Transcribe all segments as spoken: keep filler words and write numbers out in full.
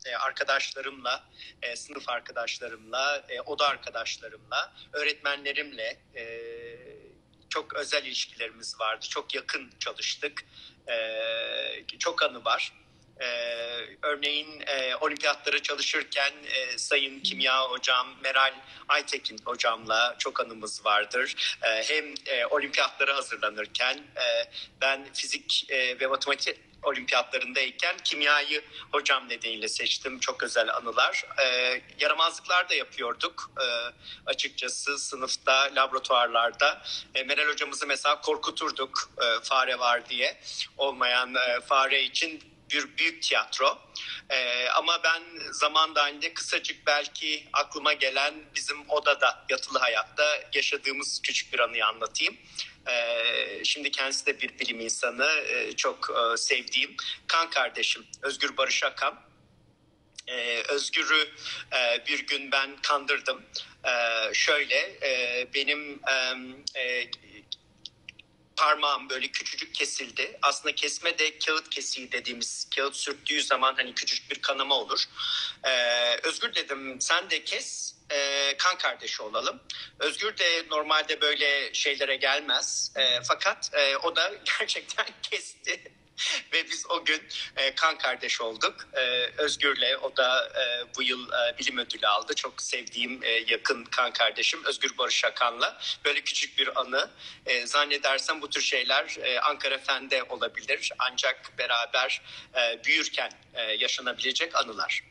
e, arkadaşlarımla, e, sınıf arkadaşlarımla, e, oda arkadaşlarımla, öğretmenlerimle e, çok özel ilişkilerimiz vardı. Çok yakın çalıştık. E, çok anı var. Ee, örneğin e, olimpiyatlara çalışırken e, Sayın Kimya Hocam, Meral Aytekin Hocam'la çok anımız vardır. E, hem e, olimpiyatlara hazırlanırken e, ben fizik e, ve matematik olimpiyatlarındayken kimyayı hocam nedeniyle seçtim. Çok özel anılar. E, yaramazlıklar da yapıyorduk. E, açıkçası sınıfta, laboratuvarlarda. E, Meral hocamızı mesela korkuturduk e, fare var diye. Olmayan e, fare için bir büyük tiyatro. Ee, ama ben zaman dahilinde kısacık belki aklıma gelen bizim odada yatılı hayatta yaşadığımız küçük bir anıyı anlatayım. Ee, şimdi kendisi de bir bilim insanı, ee, çok e, sevdiğim kan kardeşim Özgür Barış Akan. Ee, Özgür'ü e, bir gün ben kandırdım. Ee, şöyle e, benim e, e, parmağım böyle küçücük kesildi. Aslında kesme de kağıt kesiği dediğimiz, kağıt sürttüğü zaman hani küçük bir kanama olur. Ee, Özgür dedim sen de kes, e, kan kardeşi olalım. Özgür de normalde böyle şeylere gelmez. E, fakat e, o da gerçekten kesti. Ve biz o gün e, kan kardeş olduk. E, Özgür'le, o da e, bu yıl e, bilim ödülü aldı. Çok sevdiğim e, yakın kan kardeşim Özgür Barış Akan'la. Böyle küçük bir anı. E, zannedersem bu tür şeyler e, Ankara Fen'de olabilir. Ancak beraber e, büyürken e, yaşanabilecek anılar.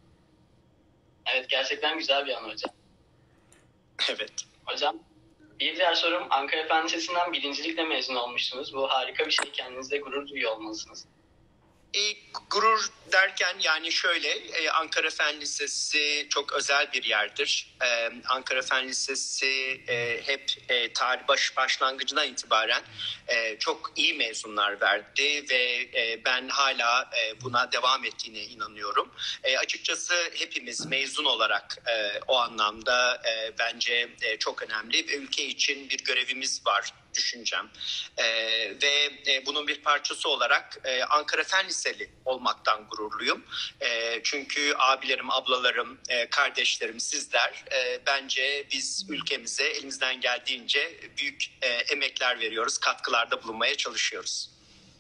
Evet, gerçekten güzel bir anı hocam. Evet. Hocam, bir diğer sorum, Ankara Fen Lisesi'nden birincilikle mezun olmuşsunuz. Bu harika bir şey, kendinizde gurur duyuyor olmalısınız. E, gurur derken yani şöyle, e, Ankara Fen Lisesi çok özel bir yerdir. E, Ankara Fen Lisesi e, hep e, tarih baş, başlangıcından itibaren e, çok iyi mezunlar verdi ve e, ben hala e, buna devam ettiğine inanıyorum. E, açıkçası hepimiz mezun olarak e, o anlamda e, bence e, çok önemli ve ülke için bir görevimiz var düşüncem. Ee, ve e, bunun bir parçası olarak e, Ankara Fen Liseli olmaktan gururluyum. E, çünkü abilerim, ablalarım, e, kardeşlerim, sizler e, bence biz ülkemize elimizden geldiğince büyük e, emekler veriyoruz, katkılarda bulunmaya çalışıyoruz.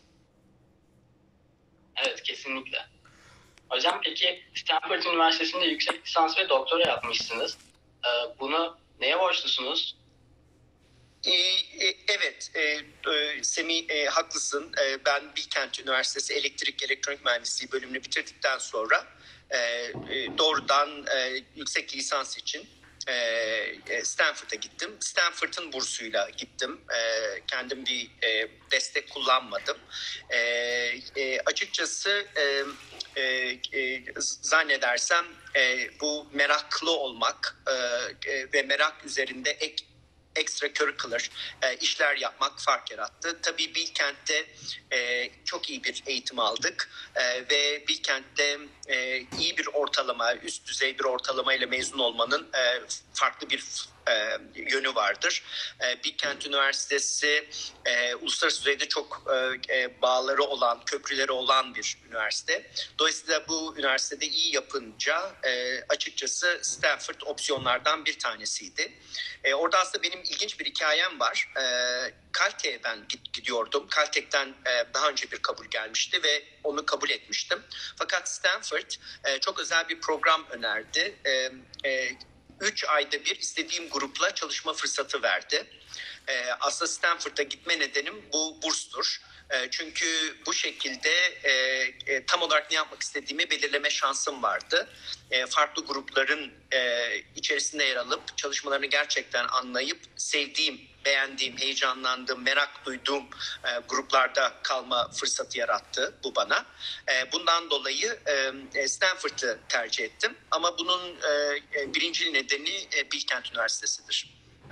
Evet, kesinlikle. Hocam peki Stanford Üniversitesi'nde yüksek lisans ve doktora yapmışsınız. Ee, bunu neye borçlusunuz? E, e, evet, e, e, Semih e, haklısın. E, ben Bilkent Üniversitesi Elektrik Elektronik Mühendisliği bölümünü bitirdikten sonra e, e, doğrudan e, yüksek lisans için e, Stanford'a gittim. Stanford'ın bursuyla gittim. E, kendim bir e, destek kullanmadım. E, e, açıkçası e, e, e, zannedersem e, bu meraklı olmak e, e, ve merak üzerinde ek extracurricular e, işler yapmak fark yarattı. Tabii Bilkent'te e, çok iyi bir eğitim aldık e, ve Bilkent'te e, iyi bir ortalama, üst düzey bir ortalama ile mezun olmanın e, farklı bir e, yönü vardır. E, Bilkent Üniversitesi e, uluslararası düzeyde çok e, e, bağları olan, köprüleri olan bir üniversite. Dolayısıyla bu üniversitede iyi yapınca e, açıkçası Stanford opsiyonlardan bir tanesiydi. E, orada aslında benim ilginç bir hikayem var. E, Caltech'e ben gidiyordum. Caltech'ten e, daha önce bir kabul gelmişti ve onu kabul etmiştim. Fakat Stanford e, çok özel bir program önerdi. E, e, Üç ayda bir istediğim grupla çalışma fırsatı verdi. E, aslında Stanford'a gitme nedenim bu burstur. E, çünkü bu şekilde e, e, tam olarak ne yapmak istediğimi belirleme şansım vardı. E, farklı grupların e, içerisinde yer alıp çalışmalarını gerçekten anlayıp sevdiğim, beğendiğim, heyecanlandığım, merak duyduğum e, gruplarda kalma fırsatı yarattı bu bana. E, bundan dolayı e, Stanford'ı tercih ettim. Ama bunun e, birinci nedeni e, Bilkent Üniversitesi'dir.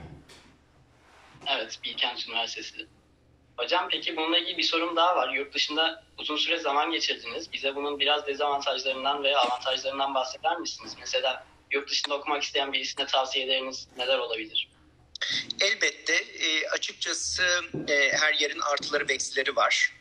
Evet, Bilkent Üniversitesi. Hocam peki bununla ilgili bir sorum daha var. Yurt dışında uzun süre zaman geçirdiniz. Bize bunun biraz dezavantajlarından veya avantajlarından bahseder misiniz? Mesela yurt dışında okumak isteyen birisine tavsiyeleriniz neler olabilir? Elbette e, açıkçası e, her yerin artıları ve eksileri var.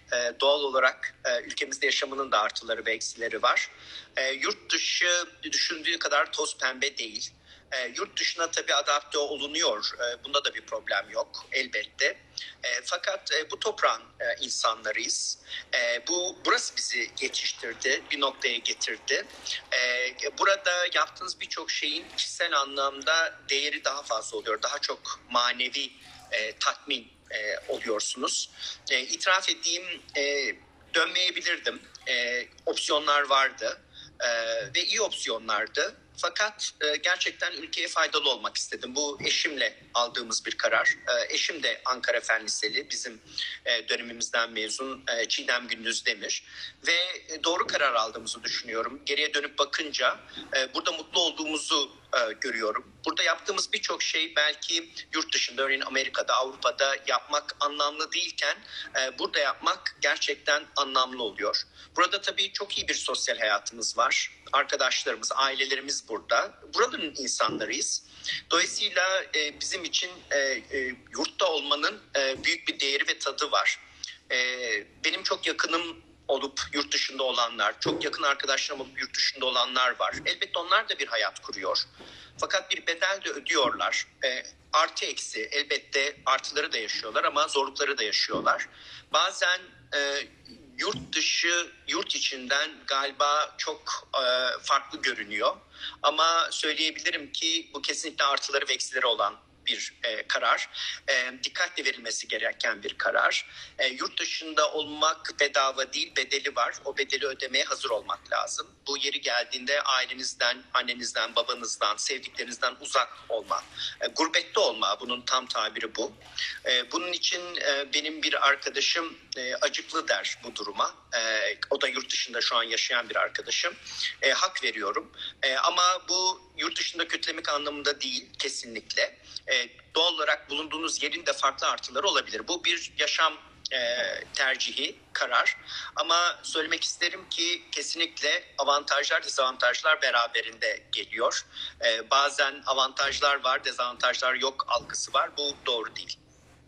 E, doğal olarak e, ülkemizde yaşamanın da artıları ve eksileri var. E, yurt dışı düşündüğü kadar toz pembe değil. E, yurt dışına tabii adapte olunuyor. E, bunda da bir problem yok elbette. E, fakat e, bu toprağın e, insanlarıyız. E, bu burası bizi yetiştirdi, bir noktaya getirdi. E, burada yaptığınız birçok şeyin kişisel anlamda değeri daha fazla oluyor. Daha çok manevi e, tatmin e, oluyorsunuz. E, itiraf edeyim, e, dönmeyebilirdim. E, opsiyonlar vardı e, ve iyi opsiyonlardı. Fakat e, gerçekten ülkeye faydalı olmak istedim. Bu eşimle aldığımız bir karar. E, eşim de Ankara Fen Liseli, bizim e, dönemimizden mezun e, Çiğdem Gündüz Demir. Ve e, doğru karar aldığımızı düşünüyorum. Geriye dönüp bakınca e, burada mutlu olduğumuzu e, görüyorum. Burada yaptığımız birçok şey belki yurt dışında, örneğin Amerika'da, Avrupa'da yapmak anlamlı değilken e, burada yapmak gerçekten anlamlı oluyor. Burada tabii çok iyi bir sosyal hayatımız var. Arkadaşlarımız, ailelerimiz burada. Buranın insanlarıyız. Dolayısıyla e, bizim için e, e, yurtta olmanın e, büyük bir değeri ve tadı var. E, benim çok yakınım olup yurt dışında olanlar, çok yakın arkadaşlarım olup yurt dışında olanlar var. Elbette onlar da bir hayat kuruyor. Fakat bir bedel de ödüyorlar. E, artı eksi, elbette artıları da yaşıyorlar ama zorlukları da yaşıyorlar. Bazen e, yurt dışı, yurt içinden galiba çok e, farklı görünüyor. Ama söyleyebilirim ki bu kesinlikle artıları ve eksileri olan bir e, karar. E, dikkatle verilmesi gereken bir karar. E, yurt dışında olmak bedava değil, bedeli var. O bedeli ödemeye hazır olmak lazım. Bu yeri geldiğinde ailenizden, annenizden, babanızdan, sevdiklerinizden uzak olma. E, gurbette olma, bunun tam tabiri bu. E, bunun için e, benim bir arkadaşım e, acıklı der bu duruma. E, o da yurt dışında şu an yaşayan bir arkadaşım. E, hak veriyorum. E, ama bu yurt dışında kötülemek anlamında değil kesinlikle. E, doğal olarak bulunduğunuz yerin de farklı artıları olabilir. Bu bir yaşam e, tercihi, karar. Ama söylemek isterim ki kesinlikle avantajlar, dezavantajlar beraberinde geliyor. E, bazen avantajlar var, dezavantajlar yok algısı var. Bu doğru değil.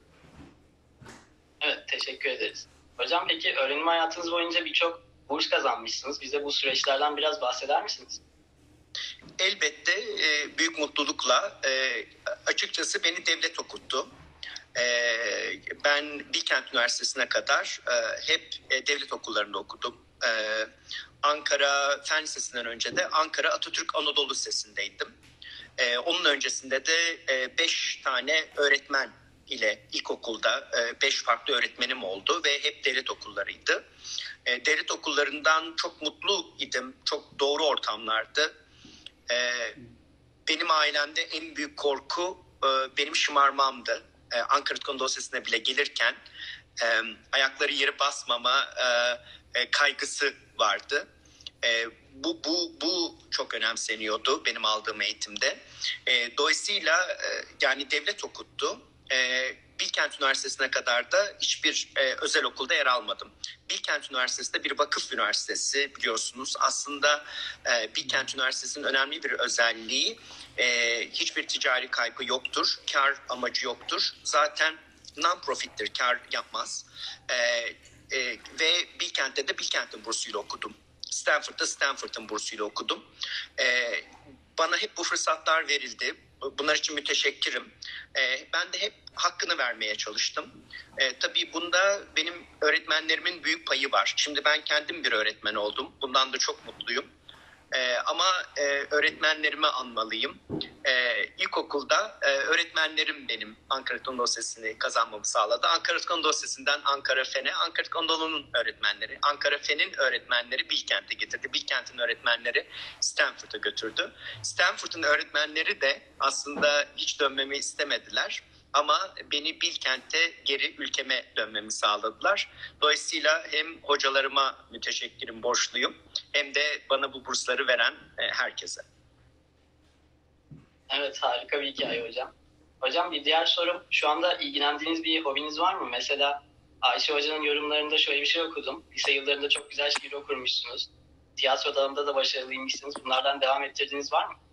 Evet, teşekkür ederiz. Hocam peki öğrenim hayatınız boyunca birçok burs kazanmışsınız. Bize bu süreçlerden biraz bahseder misiniz? Elbette e, büyük mutlulukla. E, açıkçası beni devlet okuttu. E, ben Bilkent Üniversitesi'ne kadar e, hep e, devlet okullarında okudum. E, Ankara Fen Lisesi'nden önce de Ankara Atatürk Anadolu Lisesi'ndeydim. E, onun öncesinde de e, beş tane öğretmen ile ilkokulda e, beş farklı öğretmenim oldu ve hep devlet okullarıydı. E, devlet okullarından çok mutlu idim, çok doğru ortamlardı. Ee, benim ailemde en büyük korku e, benim şımarmamdı. Ee, Ankara Anadolu Lisesi'ne bile gelirken e, ayakları yere basmama e, e, kaygısı vardı. E, bu bu bu çok önemseniyordu benim aldığım eğitimde. E, dolayısıyla e, yani devlet okuttu. E, Bilkent Üniversitesi'ne kadar da hiçbir e, özel okulda yer almadım. Bilkent Üniversitesi de bir vakıf üniversitesi biliyorsunuz. Aslında e, Bilkent Üniversitesi'nin önemli bir özelliği e, hiçbir ticari kaygı yoktur, kar amacı yoktur. Zaten non-profit'tir, kar yapmaz. E, e, ve Bilkent'te de Bilkent'in bursuyla okudum. Stanford'da Stanford'ın bursuyla okudum. E, bana hep bu fırsatlar verildi. Bunlar için müteşekkirim. E, ben de hep hakkını vermeye çalıştım. E, tabii bunda benim öğretmenlerimin büyük payı var. Şimdi ben kendim bir öğretmen oldum. Bundan da çok mutluyum. E, ama e, öğretmenlerimi anmalıyım. E, ilkokulda e, öğretmenlerim benim Ankara Anadolu Lisesi'ni kazanmamı sağladı. Ankara Anadolu Lisesi'nden Ankara Fen'e, Ankara Anadolu'nun öğretmenleri, Ankara Fen'in öğretmenleri Bilkent'e getirdi. Bilkent'in öğretmenleri Stanford'a götürdü. Stanford'un öğretmenleri de aslında hiç dönmemi istemediler. Ama beni Bilkent'e geri ülkeme dönmemi sağladılar. Dolayısıyla hem hocalarıma müteşekkirim, borçluyum hem de bana bu bursları veren herkese. Evet, harika bir hikaye hocam. Hocam bir diğer sorum, şu anda ilgilendiğiniz bir hobiniz var mı? Mesela Ayşe Hoca'nın yorumlarında şöyle bir şey okudum. Lise yıllarında çok güzel şiir okurmuşsunuz. Tiyatro dalında da başarılıymışsınız. Bunlardan devam ettirdiğiniz var mı?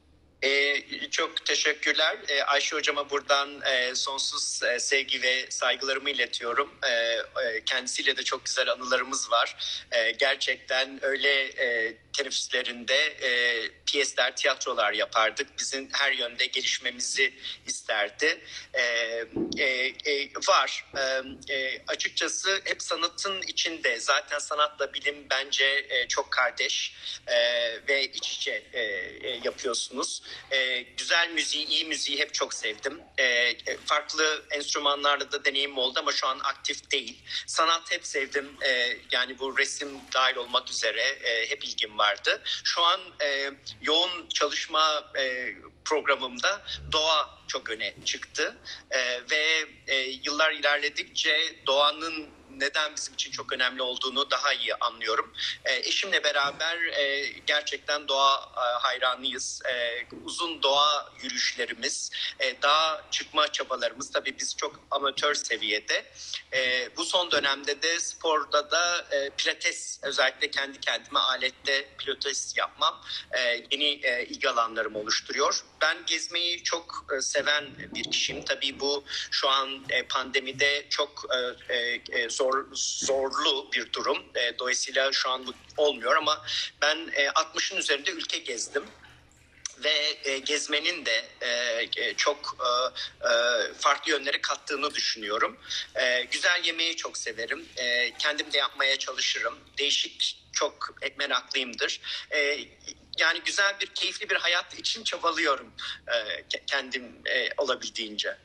Ee, çok teşekkürler. Ee, Ayşe Hocama buradan e, sonsuz e, sevgi ve saygılarımı iletiyorum. E, e, kendisiyle de çok güzel anılarımız var. E, gerçekten öyle e, teneffüslerinde e, piyesler, tiyatrolar yapardık. Bizim her yönde gelişmemizi isterdi. E, e, e, var. E, e, açıkçası hep sanatın içinde. Zaten sanatla bilim bence e, çok kardeş e, ve iç içe e, e, yapıyorsunuz. E, güzel müziği, iyi müziği hep çok sevdim. E, farklı enstrümanlarla da deneyim oldu ama şu an aktif değil. Sanat hep sevdim. E, yani bu resim dahil olmak üzere e, hep ilgim vardı. Şu an e, yoğun çalışma e, programımda doğa çok öne çıktı. E, ve e, yıllar ilerledikçe doğanın neden bizim için çok önemli olduğunu daha iyi anlıyorum. E, eşimle beraber e, gerçekten doğa e, hayranıyız. E, uzun doğa yürüyüşlerimiz, e, dağa çıkma çabalarımız tabii biz çok amatör seviyede. E, bu son dönemde de sporda da e, pilates, özellikle kendi kendime alette pilates yapmam e, yeni e, ilgi alanlarımı oluşturuyor. Ben gezmeyi çok e, seven bir kişiyim. Tabii bu şu an e, pandemide çok e, e, zor zorlu bir durum. E, dolayısıyla şu an bu olmuyor ama ben e, altmışın üzerinde ülke gezdim. Ve e, gezmenin de e, çok e, e, farklı yönleri kattığını düşünüyorum. E, güzel yemeği çok severim. E, kendim de yapmaya çalışırım. Değişik çok meraklıyımdır. E, yani güzel bir, keyifli bir hayat için çabalıyorum e, kendim e, olabildiğince.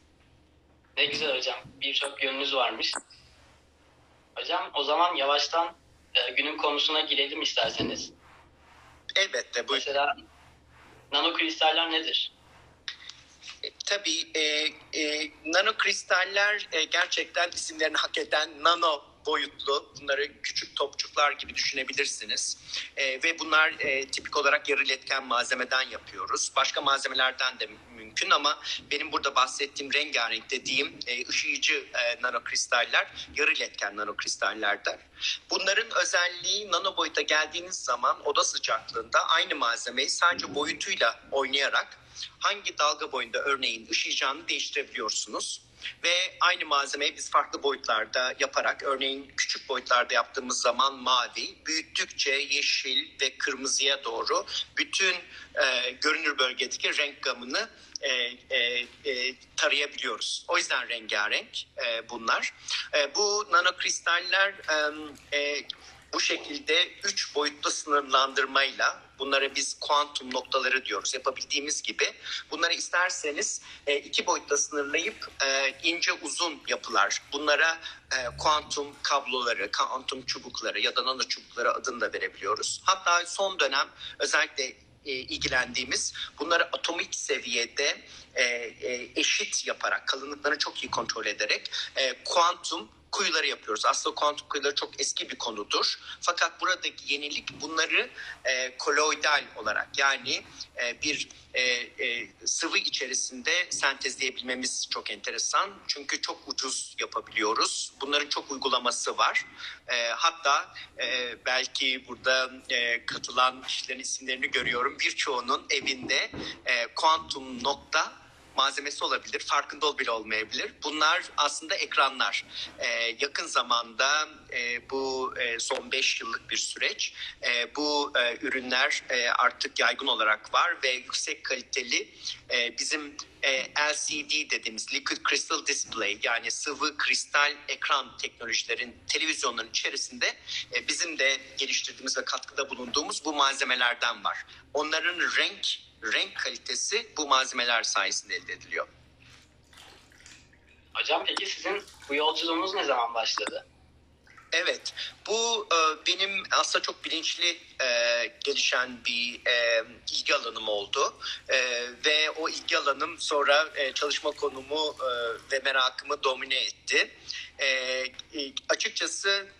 Ne güzel hocam. Birçok yönünüz varmış. Hocam o zaman yavaştan e, günün konusuna girelim isterseniz. Elbette. Buyurun. Mesela nanokristaller nedir? E, tabii e, e, nanokristaller e, gerçekten isimlerini hak eden nano boyutlu, bunları küçük topçuklar gibi düşünebilirsiniz. E, ve bunlar e, tipik olarak yarı iletken malzemeden yapıyoruz. Başka malzemelerden de mümkün ama benim burada bahsettiğim rengarenk dediğim e, ışıyıcı e, nanokristaller yarı iletken nanokristallerden. Bunların özelliği nano boyuta geldiğiniz zaman oda sıcaklığında aynı malzemeyi sadece boyutuyla oynayarak hangi dalga boyunda örneğin ışıyacağını değiştirebiliyorsunuz. Ve aynı malzemeyi biz farklı boyutlarda yaparak, örneğin küçük boyutlarda yaptığımız zaman mavi, büyüttükçe yeşil ve kırmızıya doğru bütün e, görünür bölgedeki renk gamını e, e, e, tarayabiliyoruz. O yüzden rengarenk e, bunlar. E, bu nanokristaller e, e, bu şekilde üç boyutlu sınırlandırmayla, bunlara biz kuantum noktaları diyoruz, yapabildiğimiz gibi bunları isterseniz iki boyutta sınırlayıp ince uzun yapılar, bunlara kuantum kabloları, kuantum çubukları ya da nano çubukları adını da verebiliyoruz. Hatta son dönem özellikle ilgilendiğimiz, bunları atomik seviyede eşit yaparak, kalınlıklarını çok iyi kontrol ederek kuantum kuyuları yapıyoruz. Aslında kuantum kuyuları çok eski bir konudur. Fakat buradaki yenilik bunları e, koloidal olarak, yani e, bir e, e, sıvı içerisinde sentezleyebilmemiz çok enteresan. Çünkü çok ucuz yapabiliyoruz. Bunların çok uygulaması var. E, hatta e, belki burada e, katılan kişilerin isimlerini görüyorum. Birçoğunun evinde e, kuantum nokta malzemesi olabilir, farkında bile olmayabilir. Bunlar aslında ekranlar. Ee, yakın zamanda e, bu e, son beş yıllık bir süreç. E, bu e, ürünler e, artık yaygın olarak var ve yüksek kaliteli e, bizim e, L C D dediğimiz Liquid Crystal Display, yani sıvı kristal ekran teknolojilerin televizyonların içerisinde e, bizim de geliştirdiğimiz ve katkıda bulunduğumuz bu malzemelerden var. Onların renk renk kalitesi bu malzemeler sayesinde elde ediliyor. Hocam peki sizin bu yolculuğunuz ne zaman başladı? Evet, bu e, benim aslında çok bilinçli e, gelişen bir e, ilgi alanım oldu e, ve o ilgi alanım sonra e, çalışma konumu e, ve merakımı domine etti. E, e, açıkçası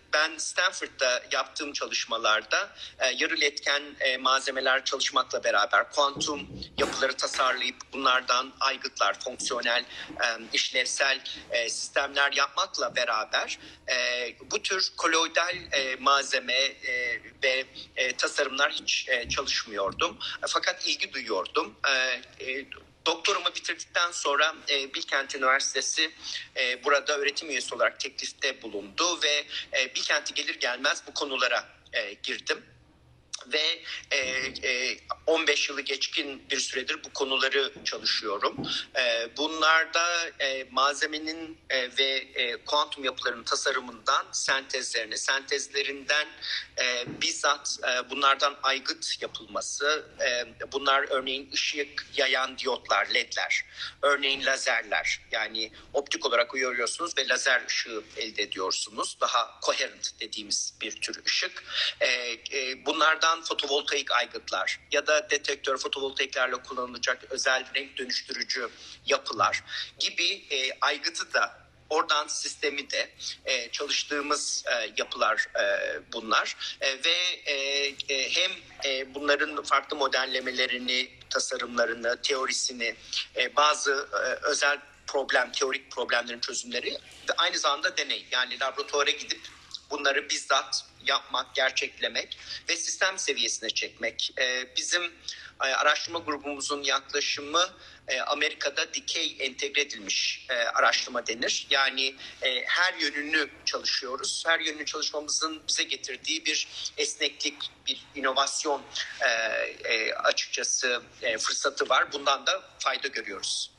ben Stanford'da yaptığım çalışmalarda e, yarı iletken e, malzemeler çalışmakla beraber kuantum yapıları tasarlayıp bunlardan aygıtlar, fonksiyonel, e, işlevsel e, sistemler yapmakla beraber e, bu tür koloidal e, malzeme e, ve e, tasarımlar hiç e, çalışmıyordum. Fakat ilgi duyuyordum. E, e, Doktorumu bitirdikten sonra e, Bilkent Üniversitesi e, burada öğretim üyesi olarak teklifte bulundu ve e, Bilkent'e gelir gelmez bu konulara e, girdim. Ve e, e, on beş yılı geçkin bir süredir bu konuları çalışıyorum. E, bunlarda e, malzemenin e, ve e, kuantum yapılarının tasarımından sentezlerine, sentezlerinden e, bizzat e, bunlardan aygıt yapılması, e, bunlar örneğin ışık yayan diyotlar, ledler, örneğin lazerler, yani optik olarak uyarıyorsunuz ve lazer ışığı elde ediyorsunuz. Daha coherent dediğimiz bir tür ışık. E, e, bunlardan fotovoltaik aygıtlar ya da detektör fotovoltaiklerle kullanılacak özel renk dönüştürücü yapılar gibi e, aygıtı da oradan sistemi de e, çalıştığımız e, yapılar e, bunlar e, ve e, e, hem e, bunların farklı modellemelerini, tasarımlarını, teorisini, e, bazı e, özel problem, teorik problemlerin çözümleri ve aynı zamanda deney, yani laboratuvara gidip bunları bizzat yapmak, gerçeklemek ve sistem seviyesine çekmek. Ee, bizim e, araştırma grubumuzun yaklaşımı e, Amerika'da dikey entegre edilmiş e, araştırma denir. Yani e, her yönünü çalışıyoruz. Her yönünü çalışmamızın bize getirdiği bir esneklik, bir inovasyon e, e, açıkçası e, fırsatı var. Bundan da fayda görüyoruz.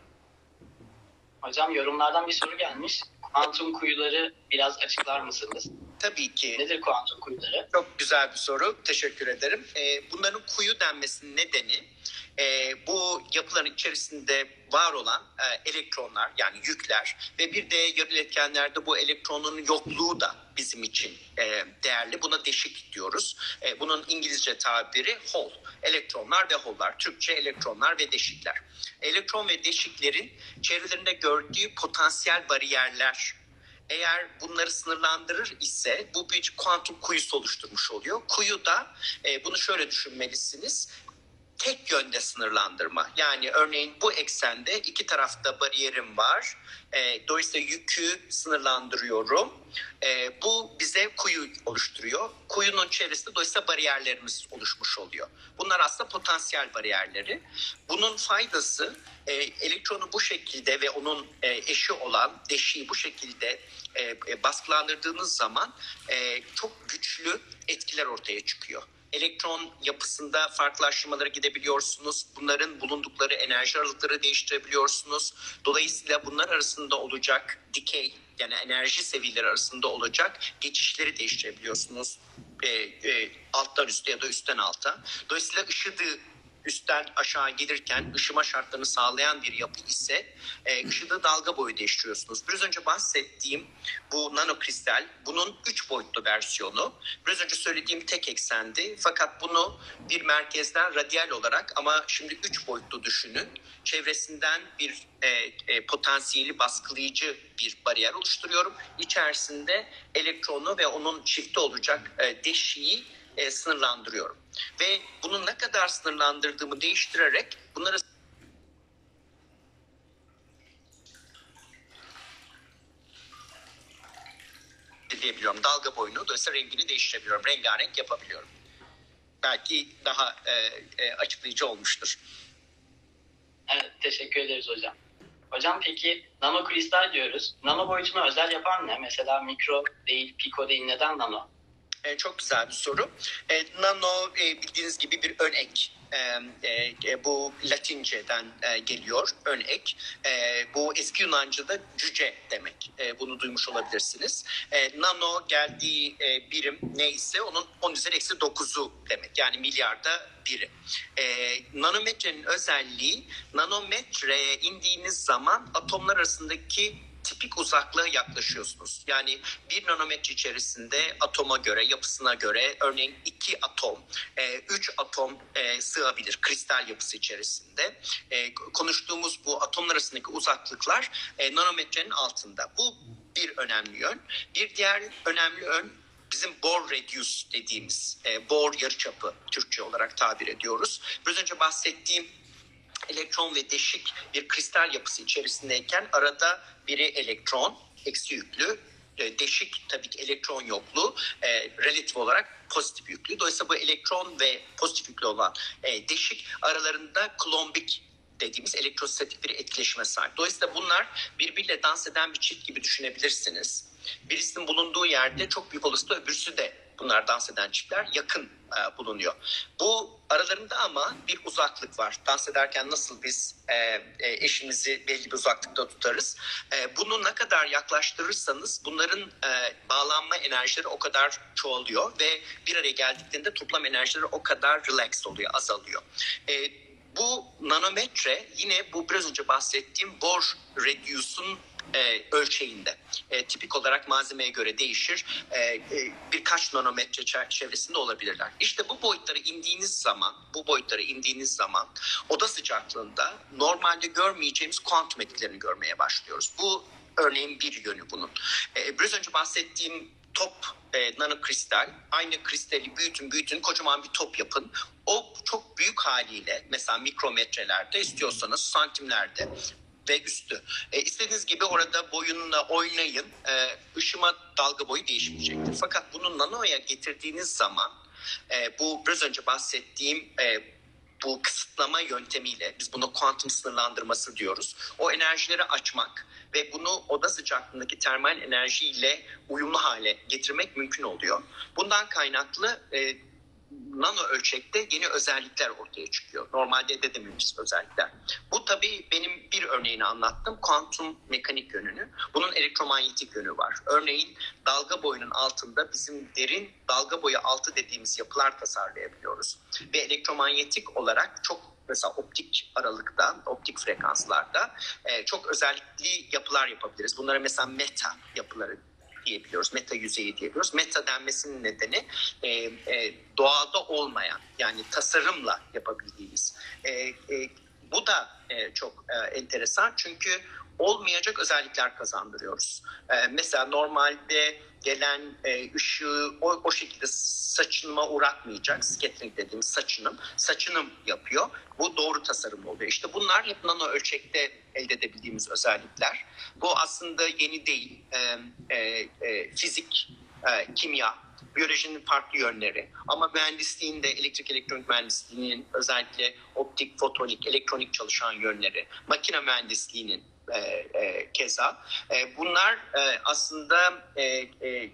Hocam yorumlardan bir soru gelmiş. Kuantum kuyuları biraz açıklar mısınız? Tabii ki. Nedir kuantum kuyuları? Çok güzel bir soru. Teşekkür ederim. E, bunların kuyu denmesinin nedeni e, bu yapıların içerisinde var olan e, elektronlar, yani yükler ve bir de yarı iletkenlerde bu elektronun yokluğu da bizim için e, değerli. Buna deşik diyoruz. E, bunun İngilizce tabiri hole. Elektronlar ve hole'lar. Türkçe elektronlar ve deşikler. Elektron ve deşiklerin çevrelerinde gördüğü potansiyel bariyerler, eğer bunları sınırlandırır ise bu bir kuantum kuyusu oluşturmuş oluyor. Kuyu da e, bunu şöyle düşünmelisiniz. Tek yönde sınırlandırma. Yani örneğin bu eksende iki tarafta bariyerim var. E, dolayısıyla yükü sınırlandırıyorum. E, bu bize kuyu oluşturuyor. Kuyunun çevresinde dolayısıyla bariyerlerimiz oluşmuş oluyor. Bunlar aslında potansiyel bariyerleri. Bunun faydası e, elektronu bu şekilde ve onun e, eşi olan deşiği bu şekilde e, e, baskılandırdığınız zaman e, çok güçlü etkiler ortaya çıkıyor. Elektron yapısında farklılaştırmalara gidebiliyorsunuz. Bunların bulundukları enerji aralıkları değiştirebiliyorsunuz. Dolayısıyla bunlar arasında olacak dikey, yani enerji seviyeleri arasında olacak geçişleri değiştirebiliyorsunuz. E, e, alttan üste ya da üstten alta. Dolayısıyla ışıdığı üstten aşağı gelirken ışıma şartlarını sağlayan bir yapı ise e, ışıdığı dalga boyu değiştiriyorsunuz. Biraz önce bahsettiğim bu nanokristal, bunun üç boyutlu versiyonu. Biraz önce söylediğim tek eksendi. Fakat bunu bir merkezden radyal olarak, ama şimdi üç boyutlu düşünün. Çevresinden bir e, e, potansiyeli baskılayıcı bir bariyer oluşturuyorum. İçerisinde elektronu ve onun çifti olacak e, deşiği e, sınırlandırıyorum. Ve bunu ne kadar sınırlandırdığımı değiştirerek bunları diyebiliyorum. Dalga boyunu, dolayısıyla rengini değiştirebiliyorum. Rengarenk yapabiliyorum. Belki daha e, e, açıklayıcı olmuştur. Evet, teşekkür ederiz hocam. Hocam peki nanokristal diyoruz. Nano boyutunu özel yapan ne? Mesela mikro değil, piko değil, neden nano? E, çok güzel bir soru. E, nano e, bildiğiniz gibi bir ön ek. E, e, bu Latince'den e, geliyor, ön ek. E, bu eski Yunanca'da cüce demek. E, bunu duymuş olabilirsiniz. E, nano geldiği e, birim neyse onun on üzeri eksi dokuzu demek. Yani milyarda biri. E, nanometrenin özelliği, nanometreye indiğiniz zaman atomlar arasındaki tipik uzaklığa yaklaşıyorsunuz. Yani bir nanometre içerisinde atoma göre, yapısına göre örneğin iki atom, üç atom sığabilir kristal yapısı içerisinde. Konuştuğumuz bu atomlar arasındaki uzaklıklar nanometrenin altında. Bu bir önemli yön. Bir diğer önemli yön bizim Bohr radius dediğimiz, e, Bohr yarıçapı Türkçe olarak tabir ediyoruz. Biraz önce bahsettiğim elektron ve deşik bir kristal yapısı içerisindeyken arada biri elektron, eksi yüklü, e, deşik tabii ki elektron yoklu, e, relatif olarak pozitif yüklü. Dolayısıyla bu elektron ve pozitif yüklü olan e, deşik aralarında kulombik dediğimiz elektrostatik bir etkileşime sahip. Dolayısıyla bunlar birbiriyle dans eden bir çift gibi düşünebilirsiniz. Birisinin bulunduğu yerde çok büyük olasılıkla öbürsü de, bunlar dans eden çiftler yakın e, bulunuyor. Bu aralarında ama bir uzaklık var. Dans ederken nasıl biz e, e, eşimizi belli bir uzaklıkta tutarız. E, bunu ne kadar yaklaştırırsanız bunların e, bağlanma enerjileri o kadar çoğalıyor ve bir araya geldiklerinde toplam enerjileri o kadar relax oluyor, azalıyor. E, bu nanometre yine bu biraz önce bahsettiğim Bohr radius'un E, ölçeğinde. E, tipik olarak malzemeye göre değişir. E, e, birkaç nanometre çevresinde olabilirler. İşte bu boyutlara indiğiniz zaman, bu boyutlara indiğiniz zaman oda sıcaklığında normalde görmeyeceğimiz kuantum etkilerini görmeye başlıyoruz. Bu örneğin bir yönü bunun. E, biraz önce bahsettiğim top e, nanokristal, aynı kristali büyütün büyütün kocaman bir top yapın. O çok büyük haliyle mesela mikrometrelerde, istiyorsanız santimlerde ve üstü. E, istediğiniz gibi orada boyunla oynayın. E, ışıma dalga boyu değişmeyecektir. Fakat bunu nanoya getirdiğiniz zaman e, bu biraz önce bahsettiğim e, bu kısıtlama yöntemiyle, biz buna kuantum sınırlandırması diyoruz. O enerjileri açmak ve bunu oda sıcaklığındaki termal enerjiyle uyumlu hale getirmek mümkün oluyor. Bundan kaynaklı e, nano ölçekte yeni özellikler ortaya çıkıyor. Normalde elde edemediğimiz özellikler. Bu tabii benim bir örneğini anlattım. Kuantum mekanik yönünü. Bunun elektromanyetik yönü var. Örneğin dalga boyunun altında bizim derin dalga boyu altı dediğimiz yapılar tasarlayabiliyoruz. Ve elektromanyetik olarak çok mesela optik aralıkta, optik frekanslarda çok özellikli yapılar yapabiliriz. Bunlara mesela meta yapıları diyebiliyoruz. Meta yüzeyi diyebiliyoruz. Meta denmesinin nedeni e, e, doğada olmayan, yani tasarımla yapabildiğimiz. E, e, bu da e, çok e, enteresan çünkü olmayacak özellikler kazandırıyoruz. E, mesela normalde gelen e, ışığı o, o şekilde saçınıma uğratmayacak, scattering dediğimiz saçınım, saçınım yapıyor. Bu doğru tasarım oluyor. İşte bunlar hep nano ölçekte elde edebildiğimiz özellikler. Bu aslında yeni değil. E, e, e, fizik, e, kimya, biyolojinin farklı yönleri. Ama mühendisliğin de, elektrik elektronik mühendisliğinin özellikle optik, fotonik, elektronik çalışan yönleri, makine mühendisliğinin e, e, keza. E, bunlar e, aslında e, e,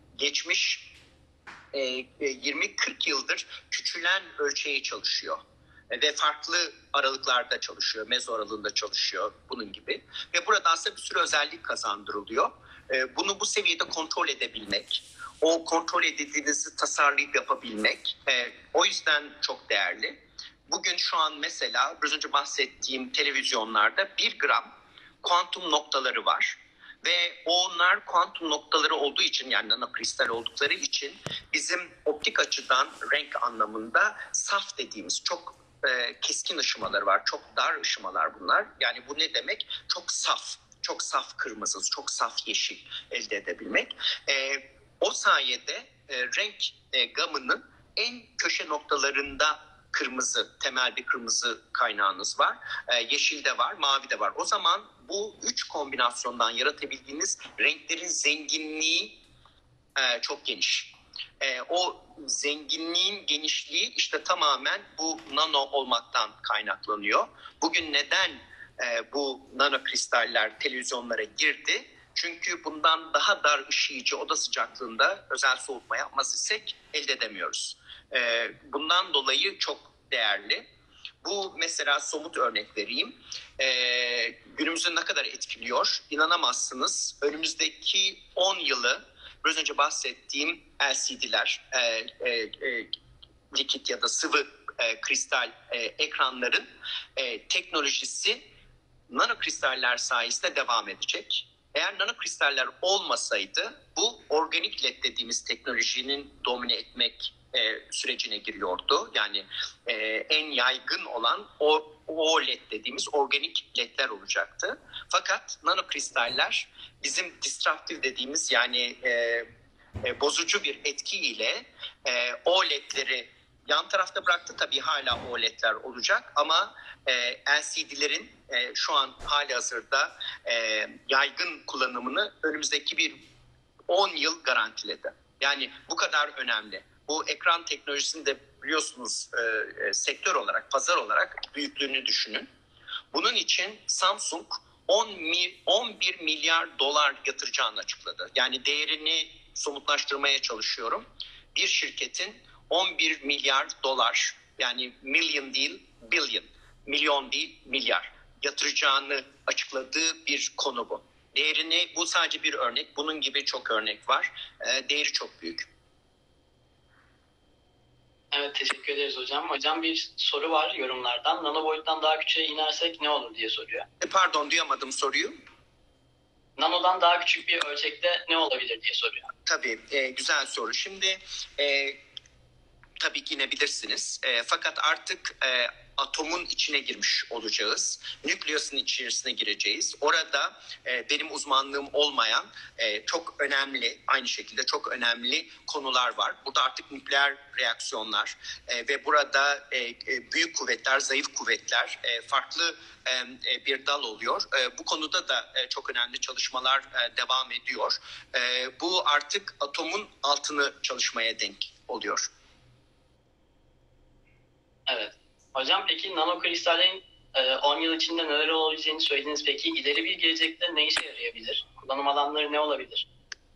geçmiş e, yirmi kırk yıldır küçülen ölçeği çalışıyor. Ve farklı aralıklarda çalışıyor, mezo aralığında çalışıyor bunun gibi. Ve burada aslında bir sürü özellik kazandırılıyor. Bunu bu seviyede kontrol edebilmek, o kontrol edildiğinizi tasarlayıp yapabilmek o yüzden çok değerli. Bugün şu an mesela biraz önce bahsettiğim televizyonlarda bir gram kuantum noktaları var. Ve onlar kuantum noktaları olduğu için, yani nanokristal oldukları için bizim optik açıdan renk anlamında saf dediğimiz çok e, keskin ışımaları var. Çok dar ışımalar bunlar. Yani bu ne demek? Çok saf, çok saf kırmızı, çok saf yeşil elde edebilmek. E, o sayede e, renk e, gamının en köşe noktalarında kırmızı, temel bir kırmızı kaynağınız var. E, yeşil de var, mavi de var. O zaman bu üç kombinasyondan yaratabildiğiniz renklerin zenginliği e, çok geniş. E, o zenginliğin genişliği işte tamamen bu nano olmaktan kaynaklanıyor. Bugün neden e, bu nano kristaller televizyonlara girdi? Çünkü bundan daha dar ışıyıcı oda sıcaklığında özel soğutma yapmaz isek elde edemiyoruz. E, bundan dolayı çok değerli. Bu mesela somut örnek vereyim. Ee, günümüzü ne kadar etkiliyor? İnanamazsınız. Önümüzdeki on yılı biraz önce bahsettiğim L C D'ler, e, e, e, likit ya da sıvı e, kristal e, ekranların e, teknolojisi nanokristaller sayesinde devam edecek. Eğer nanokristaller olmasaydı bu organik led dediğimiz teknolojinin domine etmek e, sürecine giriyordu. Yani e, en yaygın olan o O L E D dediğimiz organik ledler olacaktı. Fakat nanokristaller bizim disruptif dediğimiz yani e, e, bozucu bir etki ile e, O L E D'leri yan tarafta bıraktı. Tabii hala O L E D'ler olacak ama e, L C D'lerin e, şu an halihazırda e, yaygın kullanımını önümüzdeki bir on yıl garantiledi. Yani bu kadar önemli. Bu ekran teknolojisini de biliyorsunuz e, e, sektör olarak, pazar olarak büyüklüğünü düşünün. Bunun için Samsung on bir milyar dolar yatıracağını açıkladı. Yani değerini somutlaştırmaya çalışıyorum. Bir şirketin on bir milyar dolar, yani million değil billion, milyon değil milyar yatıracağını açıkladığı bir konu bu. Değerini, bu sadece bir örnek, bunun gibi çok örnek var. E, değeri çok büyük. Evet, teşekkür ederiz hocam. Hocam bir soru var yorumlardan. Nano boyuttan daha küçüğe inersek ne olur diye soruyor. E, pardon, duyamadım soruyu. Nanodan daha küçük bir ölçekte ne olabilir diye soruyor. Tabii, e, güzel soru. Şimdi e, tabii ki inebilirsiniz. E, fakat artık e, atomun içine girmiş olacağız. Nükleus'un içerisine gireceğiz. Orada e, benim uzmanlığım olmayan e, çok önemli, aynı şekilde çok önemli konular var. Burada artık nükleer reaksiyonlar e, ve burada e, e, büyük kuvvetler, zayıf kuvvetler e, farklı e, bir dal oluyor. E, bu konuda da e, çok önemli çalışmalar e, devam ediyor. E, bu artık atomun altını çalışmaya denk oluyor. Evet. Hocam peki nanokristallerin on yıl içinde neler olabileceğini söylediniz. Peki ileri bir gelecekte ne işe yarayabilir? Kullanım alanları ne olabilir?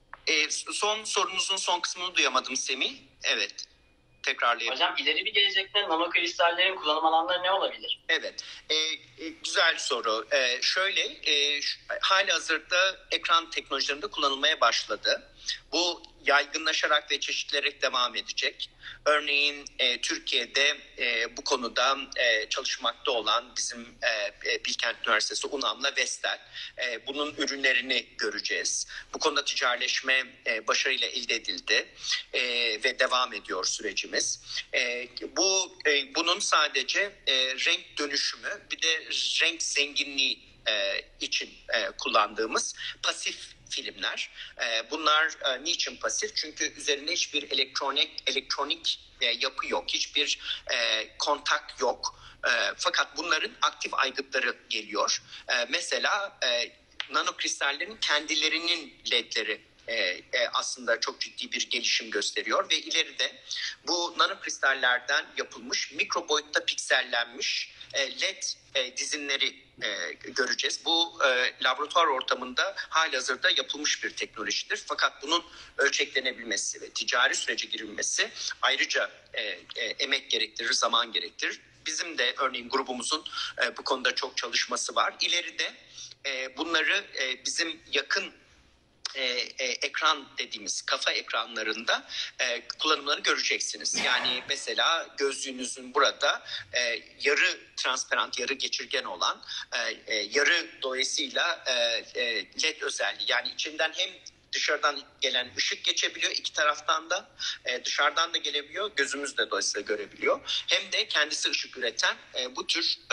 E, son sorunuzun son kısmını duyamadım Semih. Evet. Tekrarlayayım. Hocam ileri bir gelecekte nanokristallerin kullanım alanları ne olabilir? Evet. E, e, güzel soru. E, şöyle, e, hali hazırda ekran teknolojilerinde kullanılmaya başladı. Bu yaygınlaşarak ve çeşitlenerek devam edecek. Örneğin e, Türkiye'de e, bu konuda e, çalışmakta olan bizim e, Bilkent Üniversitesi UNAM'la Vestel e, bunun ürünlerini göreceğiz. Bu konuda ticaretleşme e, başarıyla elde edildi e, ve devam ediyor sürecimiz. E, bu e, bunun sadece e, renk dönüşümü bir de renk zenginliği e, için e, kullandığımız pasif filmler. E, bunlar e, niçin pasif? Çünkü üzerinde hiçbir elektronik elektronik e, yapı yok, hiçbir e, kontak yok. E, fakat bunların aktif aygıtları geliyor. E, mesela e, nanokristallerin kendilerinin ledleri e, e, aslında çok ciddi bir gelişim gösteriyor ve ileride bu nanokristallerden yapılmış mikro boyutta piksellenmiş e, led e, dizinleri e, göreceğiz. Bu e, laboratuvar ortamında halihazırda yapılmış bir teknolojidir. Fakat bunun ölçeklenebilmesi ve ticari sürece girilmesi ayrıca e, e, emek gerektirir, zaman gerektirir. Bizim de örneğin grubumuzun e, bu konuda çok çalışması var. İleride e, bunları e, bizim yakın E, e, ekran dediğimiz kafa ekranlarında e, kullanımlarını göreceksiniz. Yani mesela gözlüğünüzün burada e, yarı transparent, yarı geçirgen olan e, e, yarı dolayısıyla e, e, led özelliği. Yani içinden hem dışarıdan gelen ışık geçebiliyor, iki taraftan da e, dışarıdan da gelebiliyor, gözümüz de dolayısıyla görebiliyor. Hem de kendisi ışık üreten e, bu tür e,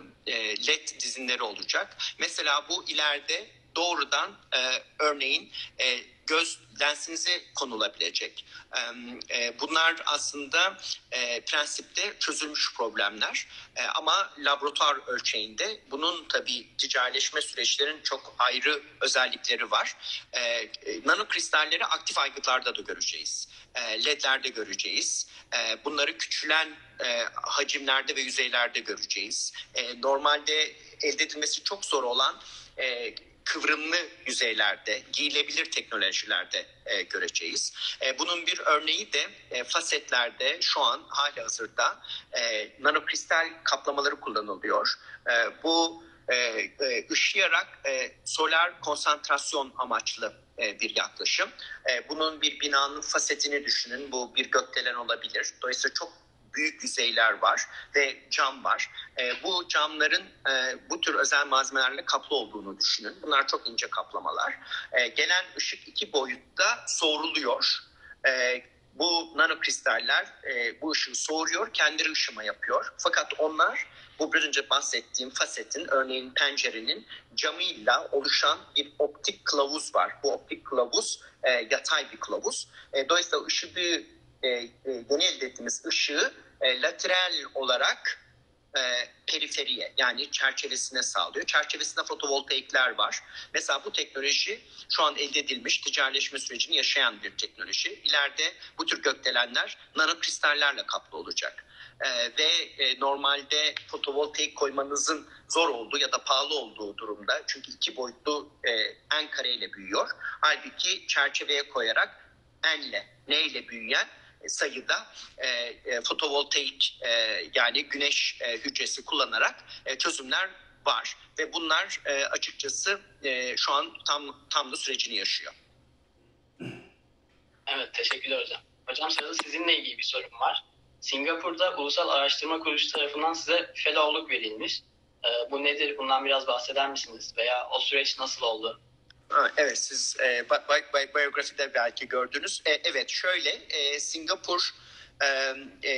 e, led dizinleri olacak. Mesela bu ileride doğrudan e, örneğin e, göz lensinize konulabilecek. E, e, bunlar aslında e, prensipte çözülmüş problemler. E, ama laboratuvar ölçeğinde bunun tabii ticarileşme süreçlerinin çok ayrı özellikleri var. E, e, nanokristalleri aktif aygıtlarda da göreceğiz. E, ledlerde göreceğiz. E, bunları küçülen e, hacimlerde ve yüzeylerde göreceğiz. E, normalde elde edilmesi çok zor olan e, kıvrımlı yüzeylerde, giyilebilir teknolojilerde e, göreceğiz. E, bunun bir örneği de e, fasetlerde şu an halihazırda e, nanokristal kaplamaları kullanılıyor. E, bu e, e, ışıyarak e, solar konsantrasyon amaçlı e, bir yaklaşım. E, bunun bir binanın fasetini düşünün. Bu bir gökdelen olabilir. Dolayısıyla çok büyük yüzeyler var ve cam var. E, bu camların e, bu tür özel malzemelerle kaplı olduğunu düşünün. Bunlar çok ince kaplamalar. E, gelen ışık iki boyutta soğuruluyor. E, Bu nanokristaller e, bu ışığı soğuruyor, kendileri ışıma yapıyor. Fakat onlar bu biraz önce bahsettiğim fasetin, örneğin pencerenin camıyla oluşan bir optik kılavuz var. Bu optik kılavuz e, yatay bir kılavuz. E, dolayısıyla ışığı, e, e, yeni elde ettiğimiz ışığı e, lateral olarak e, periferiye, yani çerçevesine sağlıyor. Çerçevesinde fotovoltaikler var. Mesela bu teknoloji şu an elde edilmiş, ticarileşme sürecini yaşayan bir teknoloji. İleride bu tür gökdelenler nanokristallerle kaplı olacak. Ee, ve e, normalde fotovoltaik koymanızın zor olduğu ya da pahalı olduğu durumda, çünkü iki boyutlu e, n kareyle büyüyor. Halbuki çerçeveye koyarak n'le, n'yle büyüyen sayıda e, e, fotovoltaik e, yani güneş e, hücresi kullanarak e, çözümler var ve bunlar e, açıkçası e, şu an tam tam da sürecini yaşıyor. Evet, teşekkürler hocam. Hocam sırada sizinle ilgili bir sorum var. Singapur'da Ulusal Araştırma Kuruluşu tarafından size fellowluk verilmiş. Ee, bu nedir? Bundan biraz bahseder misiniz? Veya o süreç nasıl oldu? Ha, evet, siz e, bi- bi- biyografide belki gördünüz. E, evet, şöyle e, Singapur e, e,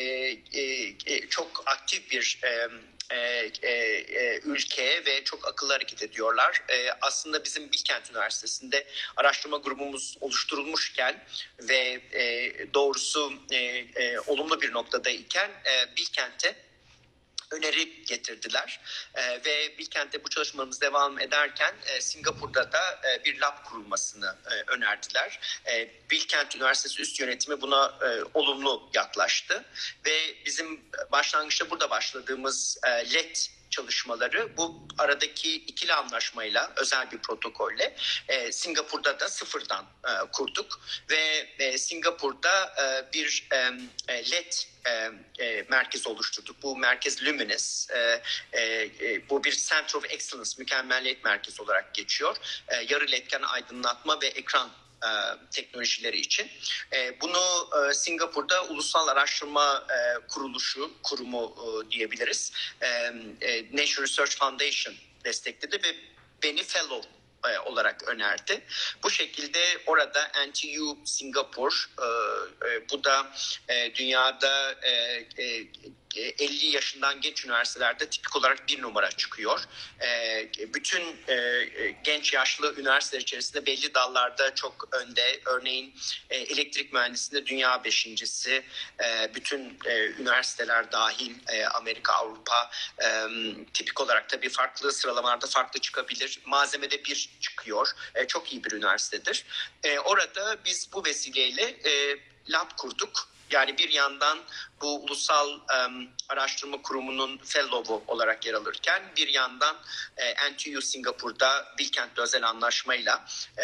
e, çok aktif bir e, e, e, ülke ve çok akıllı hareket ediyorlar. E, aslında bizim Bilkent Üniversitesi'nde araştırma grubumuz oluşturulmuşken ve e, doğrusu e, e, olumlu bir noktadayken e, Bilkent'e öneri getirdiler e, ve Bilkent'te bu çalışmalarımız devam ederken e, Singapur'da da e, bir lab kurulmasını e, önerdiler. E, Bilkent Üniversitesi üst yönetimi buna e, olumlu yaklaştı ve bizim başlangıçta burada başladığımız e, L E D çalışmaları bu aradaki ikili anlaşmayla, özel bir protokolle e, Singapur'da da sıfırdan e, kurduk ve e, Singapur'da e, bir e, L E D e, e, merkez oluşturduk. Bu merkez Luminous. E, e, bu bir Center of Excellence, mükemmelliyet merkezi olarak geçiyor. E, yarı iletken aydınlatma ve ekran e, teknolojileri için. E, bunu e, Singapur'da Ulusal Araştırma e, Kuruluşu, kurumu e, diyebiliriz. E, e, National Research Foundation destekledi ve beni fellow e, olarak önerdi. Bu şekilde orada N T U Singapur, e, e, bu da e, dünyada e, e, elli yaşından genç üniversitelerde tipik olarak bir numara çıkıyor. E, bütün e, genç yaşlı üniversiteler içerisinde belli dallarda çok önde. Örneğin e, elektrik mühendisliğinde dünya beşincisi. E, bütün e, üniversiteler dahil e, Amerika, Avrupa e, tipik olarak tabii farklı sıralamalarda farklı çıkabilir. Malzemede bir çıkıyor. E, çok iyi bir üniversitedir. E, orada biz bu vesileyle e, lab kurduk. Yani bir yandan bu Ulusal um, Araştırma Kurumu'nun fellow'u olarak yer alırken bir yandan e, N T U Singapur'da Bilkent'te özel anlaşmayla e,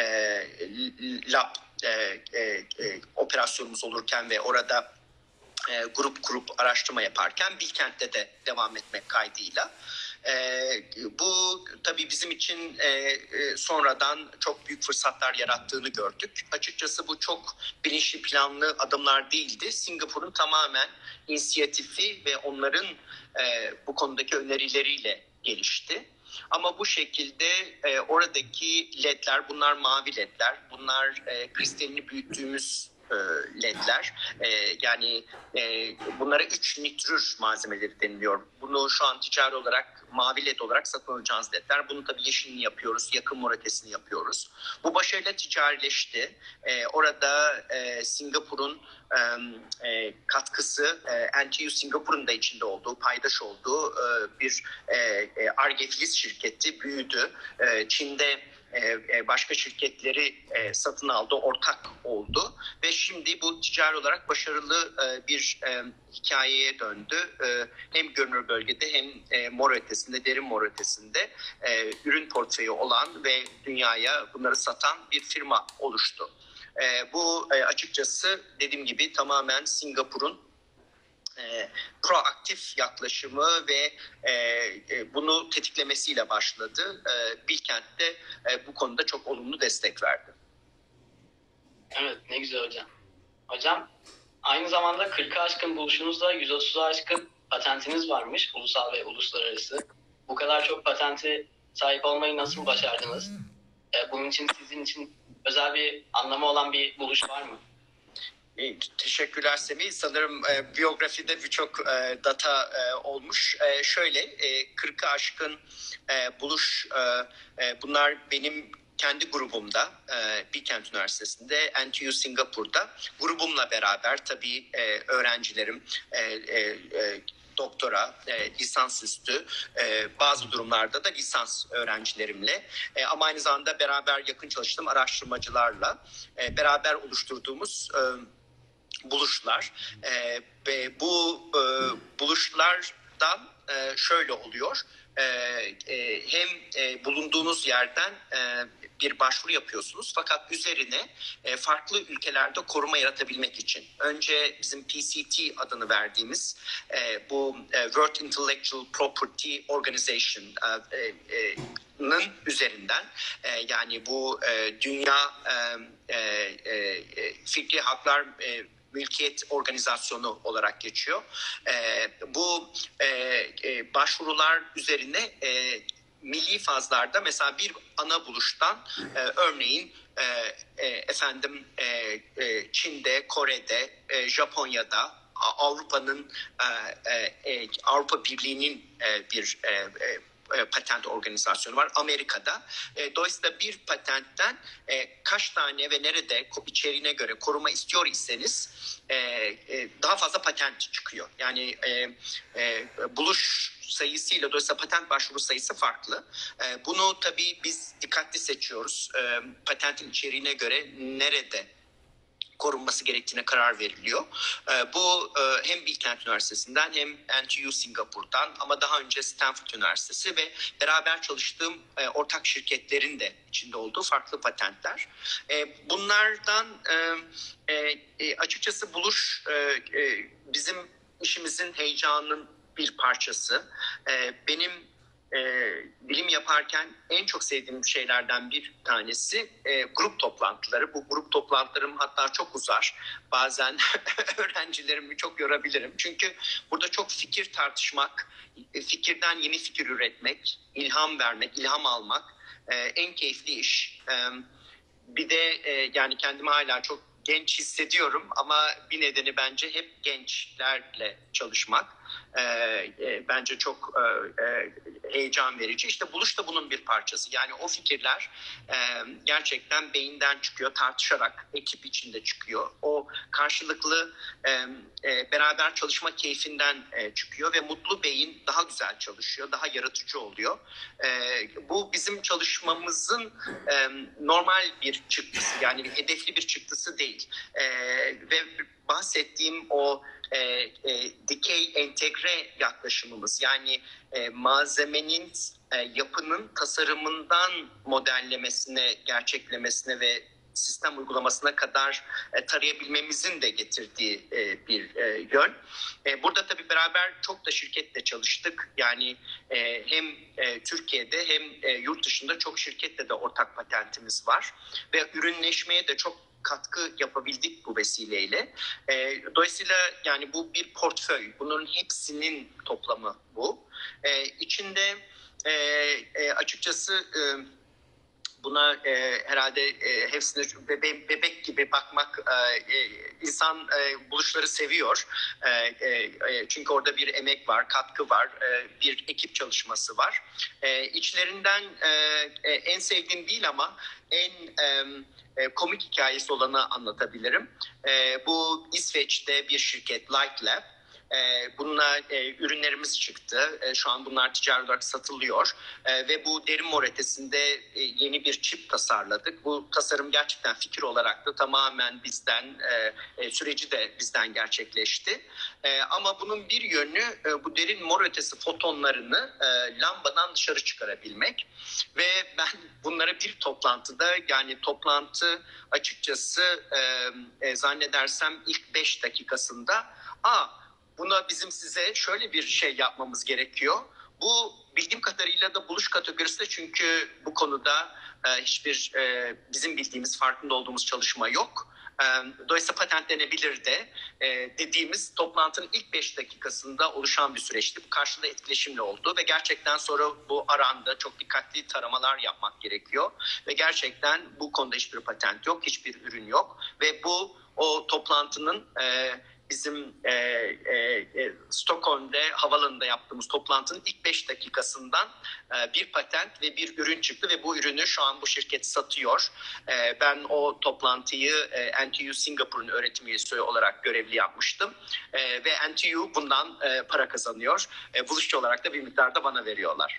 lab e, e, e, operasyonumuz olurken ve orada e, grup grup araştırma yaparken Bilkent'te de devam etmek kaydıyla. Ee, bu tabii bizim için e, e, sonradan çok büyük fırsatlar yarattığını gördük. Açıkçası bu çok bilinçli planlı adımlar değildi. Singapur'un tamamen inisiyatifi ve onların e, bu konudaki önerileriyle gelişti. Ama bu şekilde e, oradaki ledler, bunlar mavi ledler, bunlar e, kristalini büyüttüğümüz L E D'ler. E, yani e, bunlara üç nitrür malzemeleri deniliyor. Bunu şu an ticari olarak mavi L E D olarak satın alacağınız L E D'ler. Bunu tabii yeşilini yapıyoruz, yakın mor ötesini yapıyoruz. Bu başarıyla ticarileşti. E, orada e, Singapur'un e, e, katkısı, e, N T U Singapur'un da içinde olduğu, paydaş olduğu e, bir Ar-Ge Filiz şirketi büyüdü. E, Çin'de başka şirketleri satın aldı, ortak oldu ve şimdi bu ticari olarak başarılı bir hikayeye döndü. Hem görünür bölgede hem mor ötesinde, derin mor ötesinde ürün portföyü olan ve dünyaya bunları satan bir firma oluştu. Bu açıkçası dediğim gibi tamamen Singapur'un E, proaktif yaklaşımı ve e, e, bunu tetiklemesiyle başladı. E, Bilkent'te e, bu konuda çok olumlu destek verdi. Evet, ne güzel hocam. Hocam, aynı zamanda kırka aşkın buluşunuzda yüz otuza aşkın patentiniz varmış, ulusal ve uluslararası. Bu kadar çok patenti sahip olmayı nasıl başardınız? E, bunun için sizin için özel bir anlamı olan bir buluş var mı? İyi, teşekkürler Semih. Sanırım e, biyografide birçok e, data e, olmuş. E, şöyle e, kırkı aşkın e, buluş, e, e, bunlar benim kendi grubumda, e, Bilkent Üniversitesi'nde, N T U Singapur'da grubumla beraber tabii e, öğrencilerim, e, e, e, doktora, e, lisansüstü, e, bazı durumlarda da lisans öğrencilerimle e, ama aynı zamanda beraber yakın çalıştığım araştırmacılarla e, beraber oluşturduğumuz e, buluşlar e, ve bu e, buluşlardan e, şöyle oluyor. E, e, hem e, bulunduğunuz yerden e, bir başvuru yapıyorsunuz fakat üzerine e, farklı ülkelerde koruma yaratabilmek için önce bizim P C T adını verdiğimiz e, bu e, World Intellectual Property Organization e, e, nın üzerinden e, yani bu e, dünya e, e, e, fikri haklar e, mülkiyet organizasyonu olarak geçiyor. E, bu e, e, başvurular üzerine e, milli fazlarda mesela bir ana buluştan e, örneğin e, e, efendim e, e, Çin'de, Kore'de, e, Japonya'da, Avrupa'nın e, e, Avrupa Birliği'nin e, bir e, e, patent organizasyonu var Amerika'da. E, dolayısıyla bir patentten e, kaç tane ve nerede içeriğine göre koruma istiyor iseniz e, e, daha fazla patent çıkıyor. Yani e, e, buluş sayısıyla dolayısıyla patent başvuru sayısı farklı. E, bunu tabii biz dikkatli seçiyoruz. E, patentin içeriğine göre nerede korunması gerektiğine karar veriliyor. Bu hem Bilkent Üniversitesi'nden hem N T U Singapur'dan ama daha önce Stanford Üniversitesi ve beraber çalıştığım ortak şirketlerin de içinde olduğu farklı patentler. Bunlardan açıkçası buluş bizim işimizin heyecanının bir parçası. Benim E, bilim yaparken en çok sevdiğim şeylerden bir tanesi e, grup toplantıları. Bu grup toplantılarım hatta çok uzar. Bazen öğrencilerimi çok yorabilirim. Çünkü burada çok fikir tartışmak, fikirden yeni fikir üretmek, ilham vermek, ilham almak e, en keyifli iş. E, bir de e, yani kendimi hala çok genç hissediyorum ama bir nedeni bence hep gençlerle çalışmak. Ee, e, bence çok e, e, heyecan verici. İşte buluş da bunun bir parçası. Yani o fikirler e, gerçekten beyinden çıkıyor, tartışarak ekip içinde çıkıyor. O karşılıklı e, e, beraber çalışma keyfinden e, çıkıyor ve mutlu beyin daha güzel çalışıyor, daha yaratıcı oluyor. E, bu bizim çalışmamızın e, normal bir çıktısı, yani bir hedefli bir çıktısı değil. E, ve bahsettiğim o e, e, dikey entegre yaklaşımımız, yani e, malzemenin e, yapının tasarımından modellemesine, gerçeklemesine ve sistem uygulamasına kadar e, tarayabilmemizin de getirdiği e, bir e, yön. E, burada tabii beraber çok da şirketle çalıştık. Yani e, hem e, Türkiye'de hem e, yurt dışında çok şirketle de ortak patentimiz var. Ve ürünleşmeye de çok katkı yapabildik bu vesileyle. E, dolayısıyla yani bu bir portföy. Bunun hepsinin toplamı bu. E, içinde e, e, açıkçası e, buna e, herhalde e, hepsine bebe, bebek gibi bakmak, e, insan e, buluşları seviyor. E, e, çünkü orada bir emek var, katkı var, e, bir ekip çalışması var. E, içlerinden e, e, en sevdiğim değil ama en e, komik hikayesi olanı anlatabilirim. E, bu İsveç'te bir şirket, Light Lab. E, bununla e, ürünlerimiz çıktı. E, şu an bunlar ticari olarak satılıyor. E, ve bu derin mor ötesinde e, yeni bir çip tasarladık. Bu tasarım gerçekten fikir olarak da tamamen bizden, e, e, süreci de bizden gerçekleşti. E, ama bunun bir yönü e, bu derin mor ötesi fotonlarını e, lambadan dışarı çıkarabilmek. Ve ben bunlara bir toplantıda, yani toplantı açıkçası e, e, zannedersem ilk beş dakikasında aa buna bizim size şöyle bir şey yapmamız gerekiyor. Bu bildiğim kadarıyla da buluş kategorisinde, çünkü bu konuda e, hiçbir e, bizim bildiğimiz, farkında olduğumuz çalışma yok. Dolayısıyla patentlenebilir de dediğimiz toplantının ilk beş dakikasında oluşan bir süreçti. Bu karşılıklı etkileşimle oldu ve gerçekten sonra bu aranda çok dikkatli taramalar yapmak gerekiyor. Ve gerçekten bu konuda hiçbir patent yok, hiçbir ürün yok. Ve bu o toplantının bizim e, e, e, Stockholm'de havalanında yaptığımız toplantının ilk beş dakikasından e, bir patent ve bir ürün çıktı ve bu ürünü şu an bu şirket satıyor. E, ben o toplantıyı e, N T U Singapur'un öğretim üyesi olarak görevli yapmıştım e, ve N T U bundan e, para kazanıyor. E, buluşçu olarak da bir miktar da bana veriyorlar.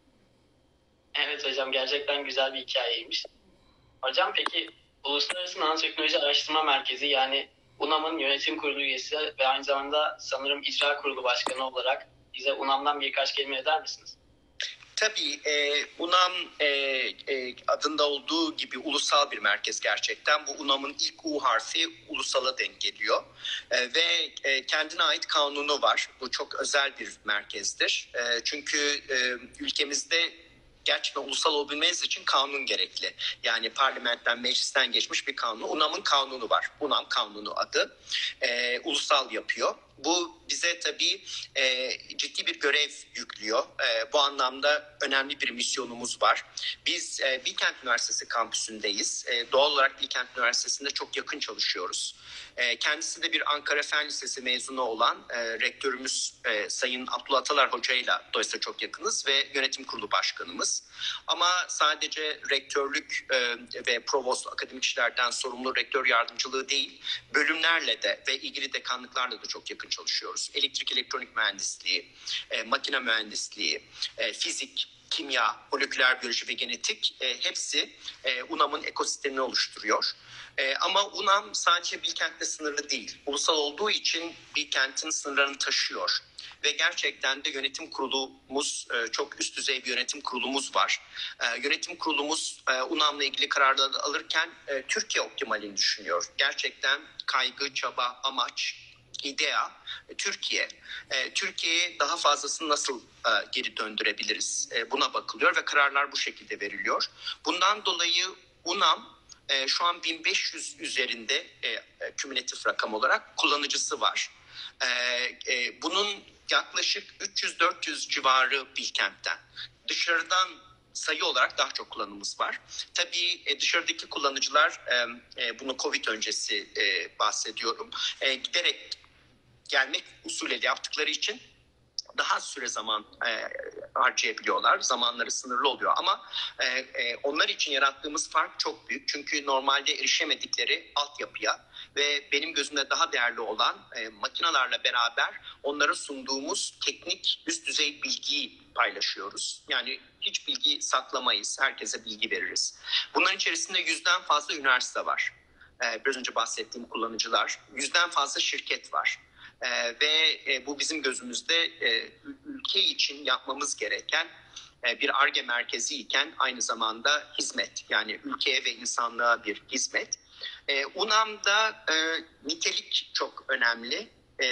Evet hocam, gerçekten güzel bir hikayeymiş. Hocam peki Uluslararası Nanoteknoloji Araştırma Merkezi yani U N A M'ın yönetim kurulu üyesi ve aynı zamanda sanırım icra kurulu başkanı olarak bize U N A M'dan birkaç kelime eder misiniz? Tabii e, U N A M e, e, adında olduğu gibi ulusal bir merkez gerçekten. Bu U N A M'ın ilk U harfi ulusala denk geliyor. E, ve e, kendine ait kanunu var. Bu çok özel bir merkezdir. E, çünkü e, ülkemizde gerçekten ulusal olabilmeniz için kanun gerekli. Yani parlamentten, meclisten geçmiş bir kanun. U N A M'ın kanunu var. U N A M kanunu adı. E, ulusal yapıyor. Bu bize tabii e, ciddi bir görev yüklüyor. E, bu anlamda önemli bir misyonumuz var. Biz e, Bilkent Üniversitesi kampüsündeyiz. E, doğal olarak Bilkent Üniversitesi'nde çok yakın çalışıyoruz. E, kendisi de bir Ankara Fen Lisesi mezunu olan e, rektörümüz e, Sayın Abdullah Atalar Hoca ile dolayısıyla çok yakınız ve yönetim kurulu başkanımız. Ama sadece rektörlük e, ve provost akademik işlerden sorumlu rektör yardımcılığı değil, bölümlerle de ve ilgili dekanlıklarla da çok yakın çalışıyoruz. Elektrik elektronik mühendisliği, e, makine mühendisliği, e, fizik, kimya, moleküler biyoloji ve genetik e, hepsi e, U N A M'ın ekosistemini oluşturuyor. E, ama U N A M sadece Bilkent'te sınırlı değil. Ulusal olduğu için Bilkent'in sınırlarını taşıyor. Ve gerçekten de yönetim kurulumuz, e, çok üst düzey bir yönetim kurulumuz var. E, yönetim kurulumuz e, U N A M'la ilgili kararları alırken e, Türkiye optimalini düşünüyor. Gerçekten kaygı, çaba, amaç, idea Türkiye. E, Türkiye'ye daha fazlasını nasıl e, geri döndürebiliriz? E, buna bakılıyor ve kararlar bu şekilde veriliyor. Bundan dolayı U N A M e, şu an bin beş yüz üzerinde e, e, kümülatif rakam olarak kullanıcısı var. E, e, bunun yaklaşık üç yüz dört yüz civarı Bilkent'ten. Dışarıdan sayı olarak daha çok kullanımımız var. Tabii e, dışarıdaki kullanıcılar, e, e, bunu Covid öncesi e, bahsediyorum, e, giderek gelmek usulüyle yaptıkları için daha süre zaman e, harcayabiliyorlar. Zamanları sınırlı oluyor ama e, e, onlar için yarattığımız fark çok büyük. Çünkü normalde erişemedikleri altyapıya ve benim gözümde daha değerli olan e, makinelerle beraber onlara sunduğumuz teknik üst düzey bilgiyi paylaşıyoruz. Yani hiç bilgi saklamayız. Herkese bilgi veririz. Bunların içerisinde yüzden fazla üniversite var. E, biraz önce bahsettiğim kullanıcılar. Yüzden fazla şirket var. Ee, ve e, bu bizim gözümüzde e, ülke için yapmamız gereken e, bir Ar-Ge merkezi iken aynı zamanda hizmet, yani ülkeye ve insanlığa bir hizmet. E, U N A M'da e, nitelik çok önemli. E,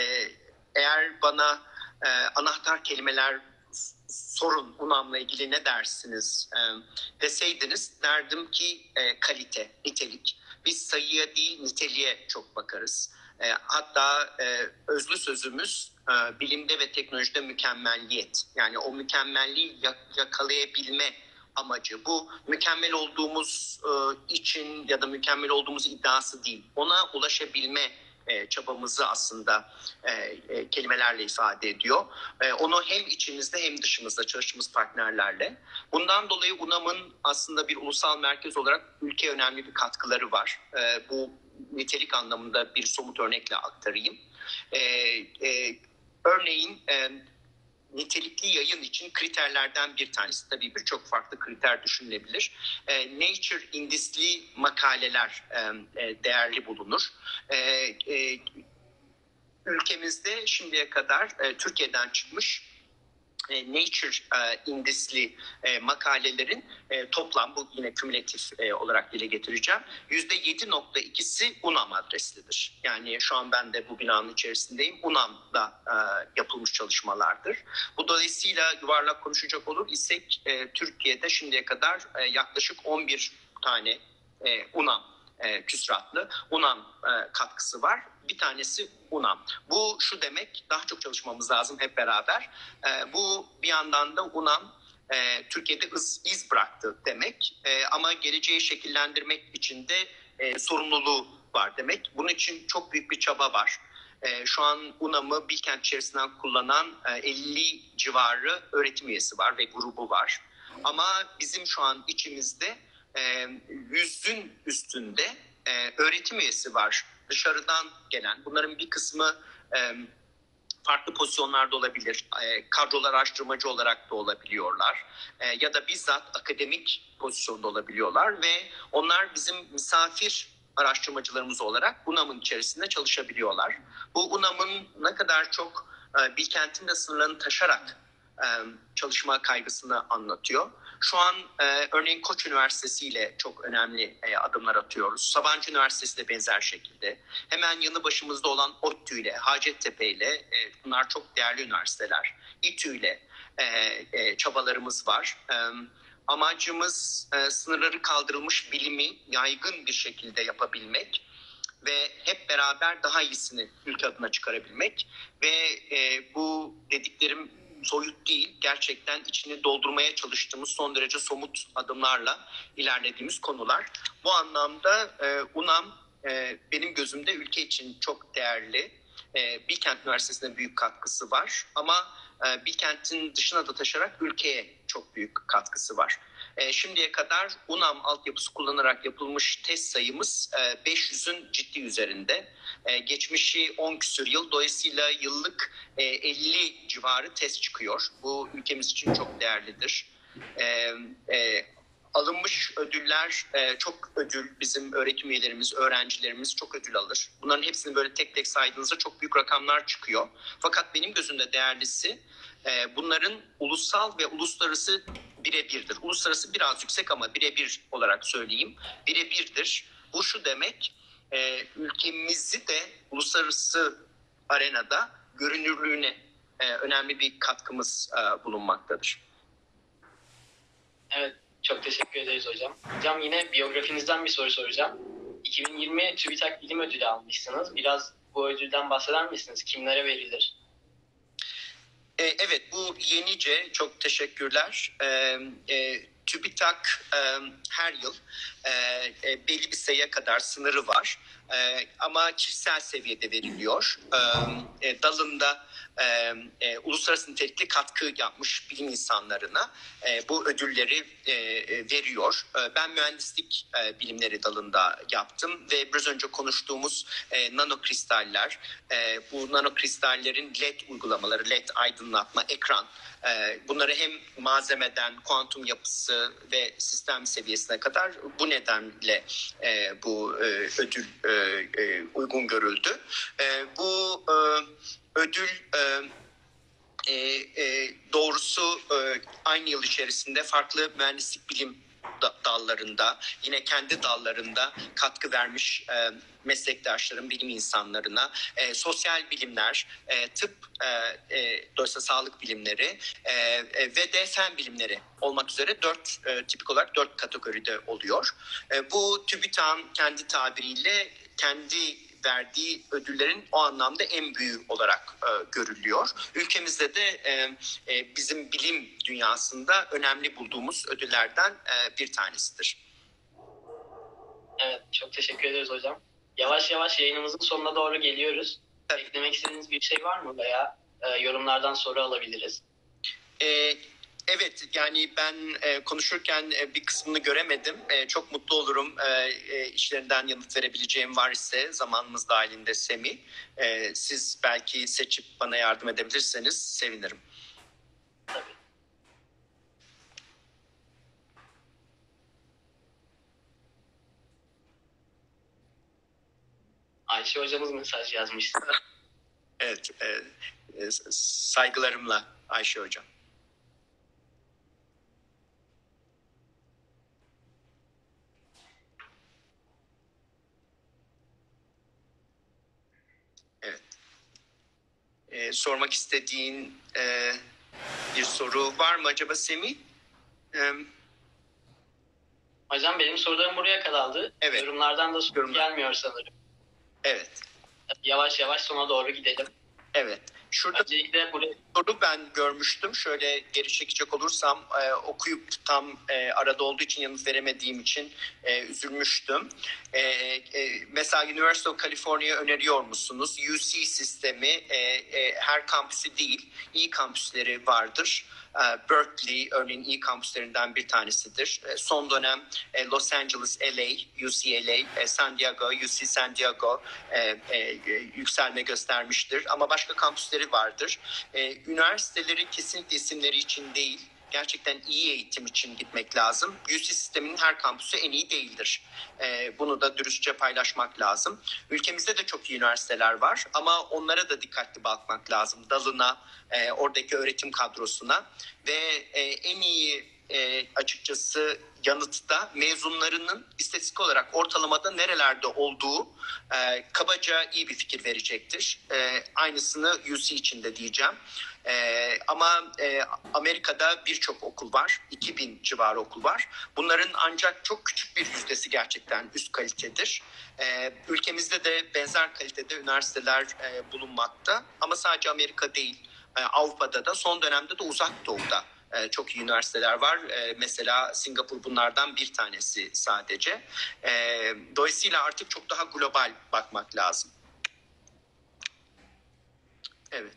eğer bana e, anahtar kelimeler sorun, U N A M'la ilgili ne dersiniz e, deseydiniz, derdim ki e, kalite, nitelik. Biz sayıya değil niteliğe çok bakarız. E, hatta e, özlü sözümüz e, bilimde ve teknolojide mükemmelliyet. Yani o mükemmelliği yakalayabilme amacı. Bu mükemmel olduğumuz e, için ya da mükemmel olduğumuz iddiası değil. Ona ulaşabilme e, çabamızı aslında e, e, kelimelerle ifade ediyor. E, onu hem içimizde hem dışımızda çalıştığımız partnerlerle. Bundan dolayı U N A M'ın aslında bir ulusal merkez olarak ülkeye önemli bir katkıları var. E, bu nitelik anlamında bir somut örnekle aktarayım. E, e, örneğin e, nitelikli yayın için kriterlerden bir tanesi, tabii birçok farklı kriter düşünülebilir. E, Nature indisli makaleler e, e, değerli bulunur. E, e, ülkemizde şimdiye kadar e, Türkiye'den çıkmış Nature indisli makalelerin toplam, bu yine kümülatif olarak dile getireceğim, yüzde yedi nokta ikisi U N A M adreslidir. Yani şu an ben de bu binanın içerisindeyim. U N A M'da yapılmış çalışmalardır. Bu dolayısıyla yuvarlak konuşacak olur isek Türkiye'de şimdiye kadar yaklaşık on bir tane U N A M e, küsuratlı UNAM e, katkısı var. Bir tanesi UNAM. Bu şu demek, daha çok çalışmamız lazım hep beraber. E, bu bir yandan da UNAM e, Türkiye'de iz, iz bıraktı demek. E, ama geleceği şekillendirmek için de e, sorumluluğu var demek. Bunun için çok büyük bir çaba var. E, şu an UNAM'ı Bilkent içerisinden kullanan e, elli civarı öğretim üyesi var ve grubu var. Ama bizim şu an içimizde e, yüzün üstünde e, öğretim üyesi var dışarıdan gelen. Bunların bir kısmı e, farklı pozisyonlarda olabilir. E, kadrolar araştırmacı olarak da olabiliyorlar. E, ya da bizzat akademik pozisyonda olabiliyorlar ve onlar bizim misafir araştırmacılarımız olarak UNAM'ın içerisinde çalışabiliyorlar. Bu UNAM'ın ne kadar çok e, Bilkent'in de sınırlarını taşarak e, çalışma kaygısını anlatıyor. Şu an e, örneğin Koç Üniversitesi ile çok önemli e, adımlar atıyoruz. Sabancı Üniversitesi de benzer şekilde. Hemen yanı başımızda olan ODTÜ ile, Hacettepe ile, e, bunlar çok değerli üniversiteler. İTÜ ile e, e, çabalarımız var. E, amacımız e, sınırları kaldırılmış bilimi yaygın bir şekilde yapabilmek ve hep beraber daha iyisini ülke adına çıkarabilmek. Ve e, bu dediklerim soyut değil, gerçekten içini doldurmaya çalıştığımız son derece somut adımlarla ilerlediğimiz konular. Bu anlamda e, UNAM e, benim gözümde ülke için çok değerli. E, Bilkent Üniversitesi'ne büyük katkısı var ama e, Bilkent'in dışına da taşarak ülkeye çok büyük katkısı var. E, şimdiye kadar UNAM altyapısı kullanarak yapılmış test sayımız e, beş yüzün ciddi üzerinde. E, geçmişi on küsur yıl, dolayısıyla yıllık e, elli civarı test çıkıyor. Bu ülkemiz için çok değerlidir. E, e, alınmış ödüller, e, çok ödül, bizim öğretim üyelerimiz, öğrencilerimiz çok ödül alır. Bunların hepsini böyle tek tek saydığınızda çok büyük rakamlar çıkıyor. Fakat benim gözümde değerlisi e, bunların ulusal ve uluslararası birebirdir. Uluslararası biraz yüksek ama birebir olarak söyleyeyim. Birebirdir. Bu şu demek, e, ülkemizi de uluslararası arenada görünürlüğüne e, önemli bir katkımız e, bulunmaktadır. Evet, çok teşekkür ederiz hocam. Hocam yine biyografinizden bir soru soracağım. iki bin yirmi TÜBİTAK Bilim Ödülü almışsınız. Biraz bu ödülden bahseder misiniz? Kimlere verilir? E, evet, bu yenice, çok teşekkürler. E, e, TÜBİTAK e, her yıl e, e, belli bir sayıya kadar sınırı var. E, ama kişisel seviyede veriliyor. E, e, dalında e, e, uluslararası nitelikli katkı yapmış bilim insanlarına e, bu ödülleri e, e, veriyor. E, ben mühendislik e, bilimleri dalında yaptım ve biraz önce konuştuğumuz e, nanokristaller, e, bu nanokristallerin led uygulamaları, led aydınlatma, ekran, e, bunları hem malzemeden kuantum yapısı ve sistem seviyesine kadar bu nedenle e, bu e, ödül e, e, uygun görüldü. E, bu e, ödül e, e, e, doğrusu e, aynı yıl içerisinde farklı mühendislik bilim dallarında, yine kendi dallarında katkı vermiş e, meslektaşlarım, bilim insanlarına, e, sosyal bilimler, e, tıp, e, e, dolayısıyla sağlık bilimleri e, e, ve de fen bilimleri olmak üzere dört, e, tipik olarak dört kategoride oluyor. E, bu TÜBİTAK'ın kendi tabiriyle kendi verdiği ödüllerin o anlamda en büyüğü olarak e, görülüyor. Ülkemizde de e, e, bizim bilim dünyasında önemli bulduğumuz ödüllerden e, bir tanesidir. Evet, çok teşekkür ederiz hocam. Yavaş yavaş yayınımızın sonuna doğru geliyoruz. Tabii. Eklemek istediğiniz bir şey var mı veya e, yorumlardan soru alabiliriz? E, Evet, yani ben e, konuşurken e, bir kısmını göremedim. E, çok mutlu olurum e, e, işlerinden yanıt verebileceğim var ise zamanımız dahilinde Semih. E, siz belki seçip bana yardım edebilirseniz sevinirim. Tabii. Ayşe hocamız mesaj yazmıştı. Evet, e, e, saygılarımla Ayşe hocam. Evet. E, sormak istediğin e, bir soru var mı acaba Semih? E, Hocam benim sorularım buraya kadardı. Evet. Yorumlardan da soru Yorumlar. gelmiyor sanırım. Evet. Yavaş yavaş sona doğru gidelim. Evet. Şurada Öncelikle buraya... soru ben görmüştüm. Şöyle geri çekecek olursam e, okuyup tam e, arada olduğu için yanıt veremediğim için e, üzülmüştüm. E, e, mesela University of California öneriyor musunuz? U C sistemi e, e, her kampüsü değil, iyi kampüsleri vardır. E, Berkeley örneğin iyi kampüslerinden bir tanesidir. E, son dönem e, Los Angeles, L A, U C L A, e, San Diego, U C San Diego e, e, yükselme göstermiştir. Ama başka kampüsleri vardır. E, üniversiteleri kesinlikle isimleri için değil, gerçekten iyi eğitim için gitmek lazım. U C sisteminin her kampüsü en iyi değildir. E, bunu da dürüstçe paylaşmak lazım. Ülkemizde de çok iyi üniversiteler var ama onlara da dikkatli bakmak lazım. Dalına, e, oradaki öğretim kadrosuna ve e, en iyi e, açıkçası yanıtta mezunlarının istatistik olarak ortalamada nerelerde olduğu e, kabaca iyi bir fikir verecektir. E, aynısını U C için de diyeceğim. E, ama e, Amerika'da birçok okul var. iki bin civarı okul var. Bunların ancak çok küçük bir yüzdesi gerçekten üst kalitedir. E, ülkemizde de benzer kalitede üniversiteler e, bulunmakta. Ama sadece Amerika değil. E, Avrupa'da da son dönemde de Uzak Doğu'da e, çok iyi üniversiteler var. E, mesela Singapur bunlardan bir tanesi sadece. E, dolayısıyla artık çok daha global bakmak lazım. Evet.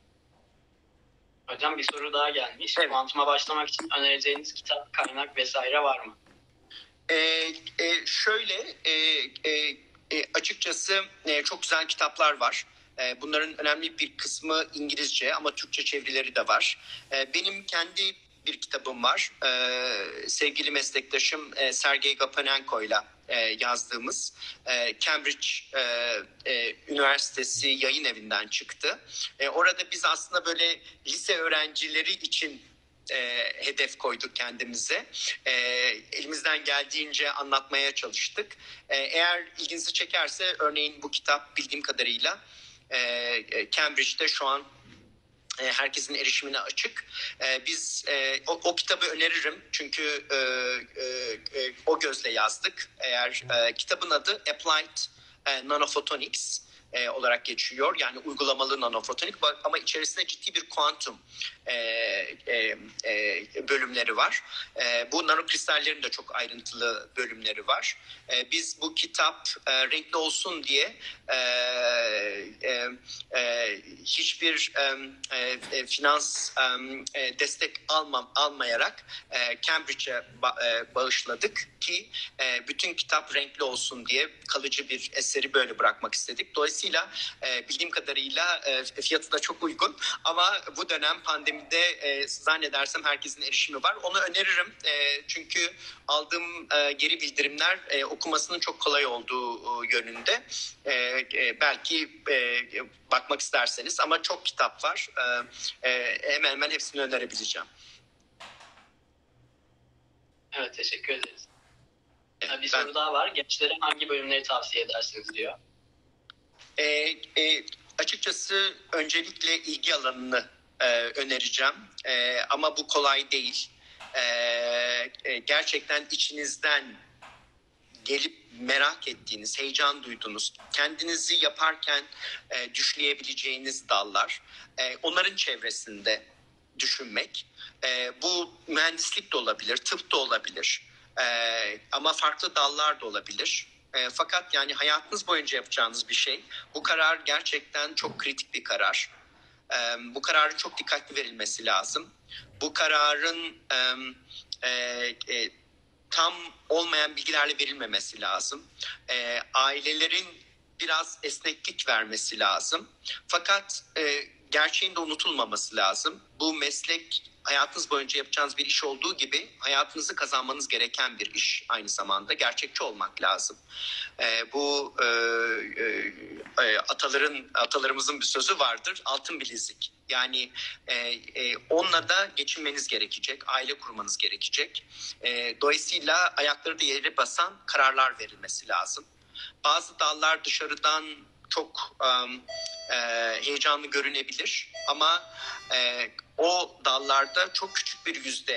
Hocam bir soru daha gelmiş. Evet. Kuantuma başlamak için önereceğiniz kitap, kaynak vesaire var mı? E, e, şöyle e, e, e, açıkçası e, çok güzel kitaplar var. E, bunların önemli bir kısmı İngilizce ama Türkçe çevirileri de var. E, benim kendi bir kitabım var. E, sevgili meslektaşım e, Sergey Gapanenko'yla e, yazdığımız e, Cambridge e, e, Üniversitesi yayın evinden çıktı. E, orada biz aslında böyle lise öğrencileri için e, hedef koyduk kendimize. E, elimizden geldiğince anlatmaya çalıştık. E, eğer ilginizi çekerse örneğin bu kitap bildiğim kadarıyla e, Cambridge'de şu an e, herkesin erişimine açık. E, biz e, o, o kitabı öneririm çünkü e, e, e, o gözle yazdık. Eğer e, kitabın adı Applied e, Nanophotonics e, olarak geçiyor. Yani uygulamalı nanofotonik ama içerisinde ciddi bir kuantum e, e, e, bölümleri var. E, bu nanokristallerin de çok ayrıntılı bölümleri var. E, biz bu kitap e, renkli olsun diye e, e, e, hiçbir e, e, finans e, destek almam almayarak e, Cambridge'e ba- e, bağışladık ki e, bütün kitap renkli olsun diye kalıcı bir eseri böyle bırakmak istedik. Dolayısıyla e, bildiğim kadarıyla e, fiyatı da çok uygun ama bu dönem pandemide e, zannedersem herkesin erişimi var. Onu öneririm e, çünkü aldığım e, geri bildirimler e, okumasının çok kolay olduğu e, yönünde. E, e, belki e, bakmak isterseniz ama çok kitap var. E, e, hemen hemen hepsini önerebileceğim. Evet, teşekkür ederiz. Evet, bir ben... soru daha var. Gençlere hangi bölümleri tavsiye edersiniz diyor. E, e, açıkçası öncelikle ilgi alanını e, önereceğim. E, ama bu kolay değil. E, e, gerçekten içinizden gelip merak ettiğiniz, heyecan duyduğunuz, kendinizi yaparken e, düşleyebileceğiniz dallar, e, onların çevresinde düşünmek. E, bu mühendislik de olabilir, tıp da olabilir, e, ama farklı dallar da olabilir. E, fakat yani hayatınız boyunca yapacağınız bir şey. Bu karar gerçekten çok kritik bir karar. E, bu kararın çok dikkatli verilmesi lazım. Bu kararın e, e, tam olmayan bilgilerle verilmemesi lazım. E, ailelerin biraz esneklik vermesi lazım. Fakat e, gerçeğin de unutulmaması lazım. Bu meslek hayatınız boyunca yapacağınız bir iş olduğu gibi hayatınızı kazanmanız gereken bir iş aynı zamanda. Gerçekçi olmak lazım. E, bu e, e, ataların atalarımızın bir sözü vardır. Altın bilezik. Yani e, e, onunla da geçinmeniz gerekecek, aile kurmanız gerekecek. E, dolayısıyla ayakları da yere basan kararlar verilmesi lazım. Bazı dallar dışarıdan çok um, e, heyecanlı görünebilir ama e, o dallarda çok küçük bir yüzde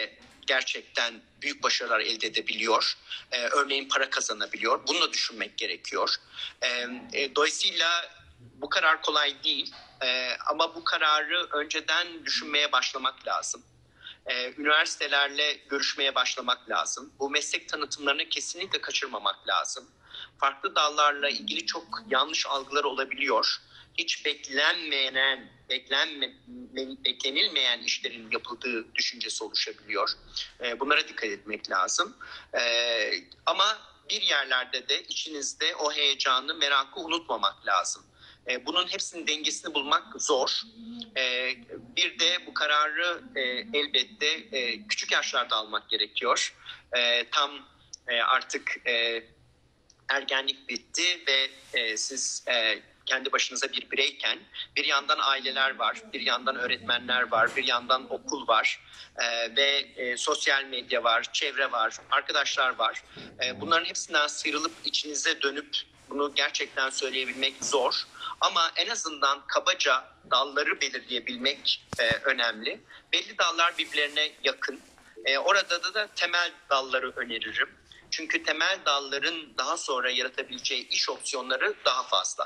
gerçekten büyük başarılar elde edebiliyor. E, örneğin para kazanabiliyor. Bunu da düşünmek gerekiyor. E, e, dolayısıyla bu karar kolay değil. E, ama bu kararı önceden düşünmeye başlamak lazım. Ee, üniversitelerle görüşmeye başlamak lazım. Bu meslek tanıtımlarını kesinlikle kaçırmamak lazım. Farklı dallarla ilgili çok yanlış algılar olabiliyor. Hiç beklenmeyen, beklenme, beklenilmeyen işlerin yapıldığı düşüncesi oluşabiliyor. Ee, bunlara dikkat etmek lazım. Ee, ama bir yerlerde de içinizde o heyecanı, merakı unutmamak lazım. Ee, bunun hepsinin dengesini bulmak zor. Ee, bir de bu kararı e, elbette e, küçük yaşlarda almak gerekiyor. E, tam e, artık e, ergenlik bitti ve e, siz e, kendi başınıza bir bireyken bir yandan aileler var, bir yandan öğretmenler var, bir yandan okul var e, ve e, sosyal medya var, çevre var, arkadaşlar var. E, bunların hepsinden sıyrılıp içinize dönüp bunu gerçekten söyleyebilmek zor. Ama en azından kabaca dalları belirleyebilmek e, önemli. Belli dallar birbirlerine yakın. E, orada da, da temel dalları öneririm. Çünkü temel dalların daha sonra yaratabileceği iş opsiyonları daha fazla.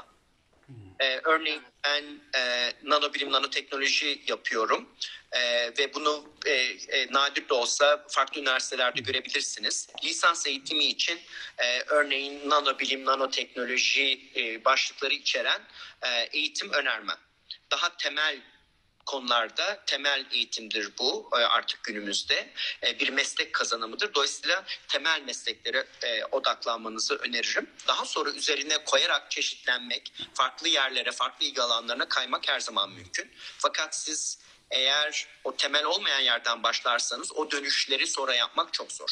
Ee, örneğin ben e, nanobilim, nanoteknoloji yapıyorum e, ve bunu e, e, nadir de olsa farklı üniversitelerde görebilirsiniz. Lisans eğitimi için e, örneğin nanobilim, nanoteknoloji e, başlıkları içeren e, eğitim önermem. Daha temel konularda temel eğitimdir bu artık günümüzde. Bir meslek kazanımıdır. Dolayısıyla temel mesleklere odaklanmanızı öneririm. Daha sonra üzerine koyarak çeşitlenmek, farklı yerlere, farklı ilgi alanlarına kaymak her zaman mümkün. Fakat siz eğer o temel olmayan yerden başlarsanız o dönüşleri sonra yapmak çok zor.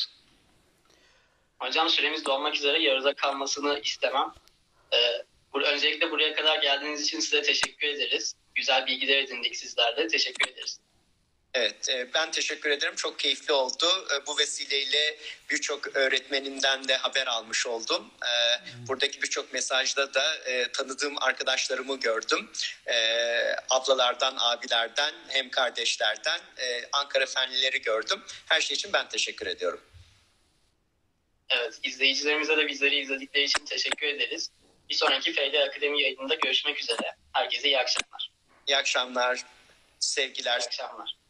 Hocam süremiz dolmak üzere, yarıda kalmasını istemem. Ee, öncelikle buraya kadar geldiğiniz için size teşekkür ederiz. Güzel bilgiler edindik sizlerle. Teşekkür ederiz. Evet, ben teşekkür ederim. Çok keyifli oldu. Bu vesileyle birçok öğretmenimden de haber almış oldum. Buradaki birçok mesajda da tanıdığım arkadaşlarımı gördüm. Ablalardan, abilerden, hem kardeşlerden, Ankara Fenlileri gördüm. Her şey için ben teşekkür ediyorum. Evet, izleyicilerimize de bizleri izledikleri için teşekkür ederiz. Bir sonraki F D Akademi yayınında görüşmek üzere. Herkese iyi akşamlar. İyi akşamlar, sevgiler. İyi akşamlar.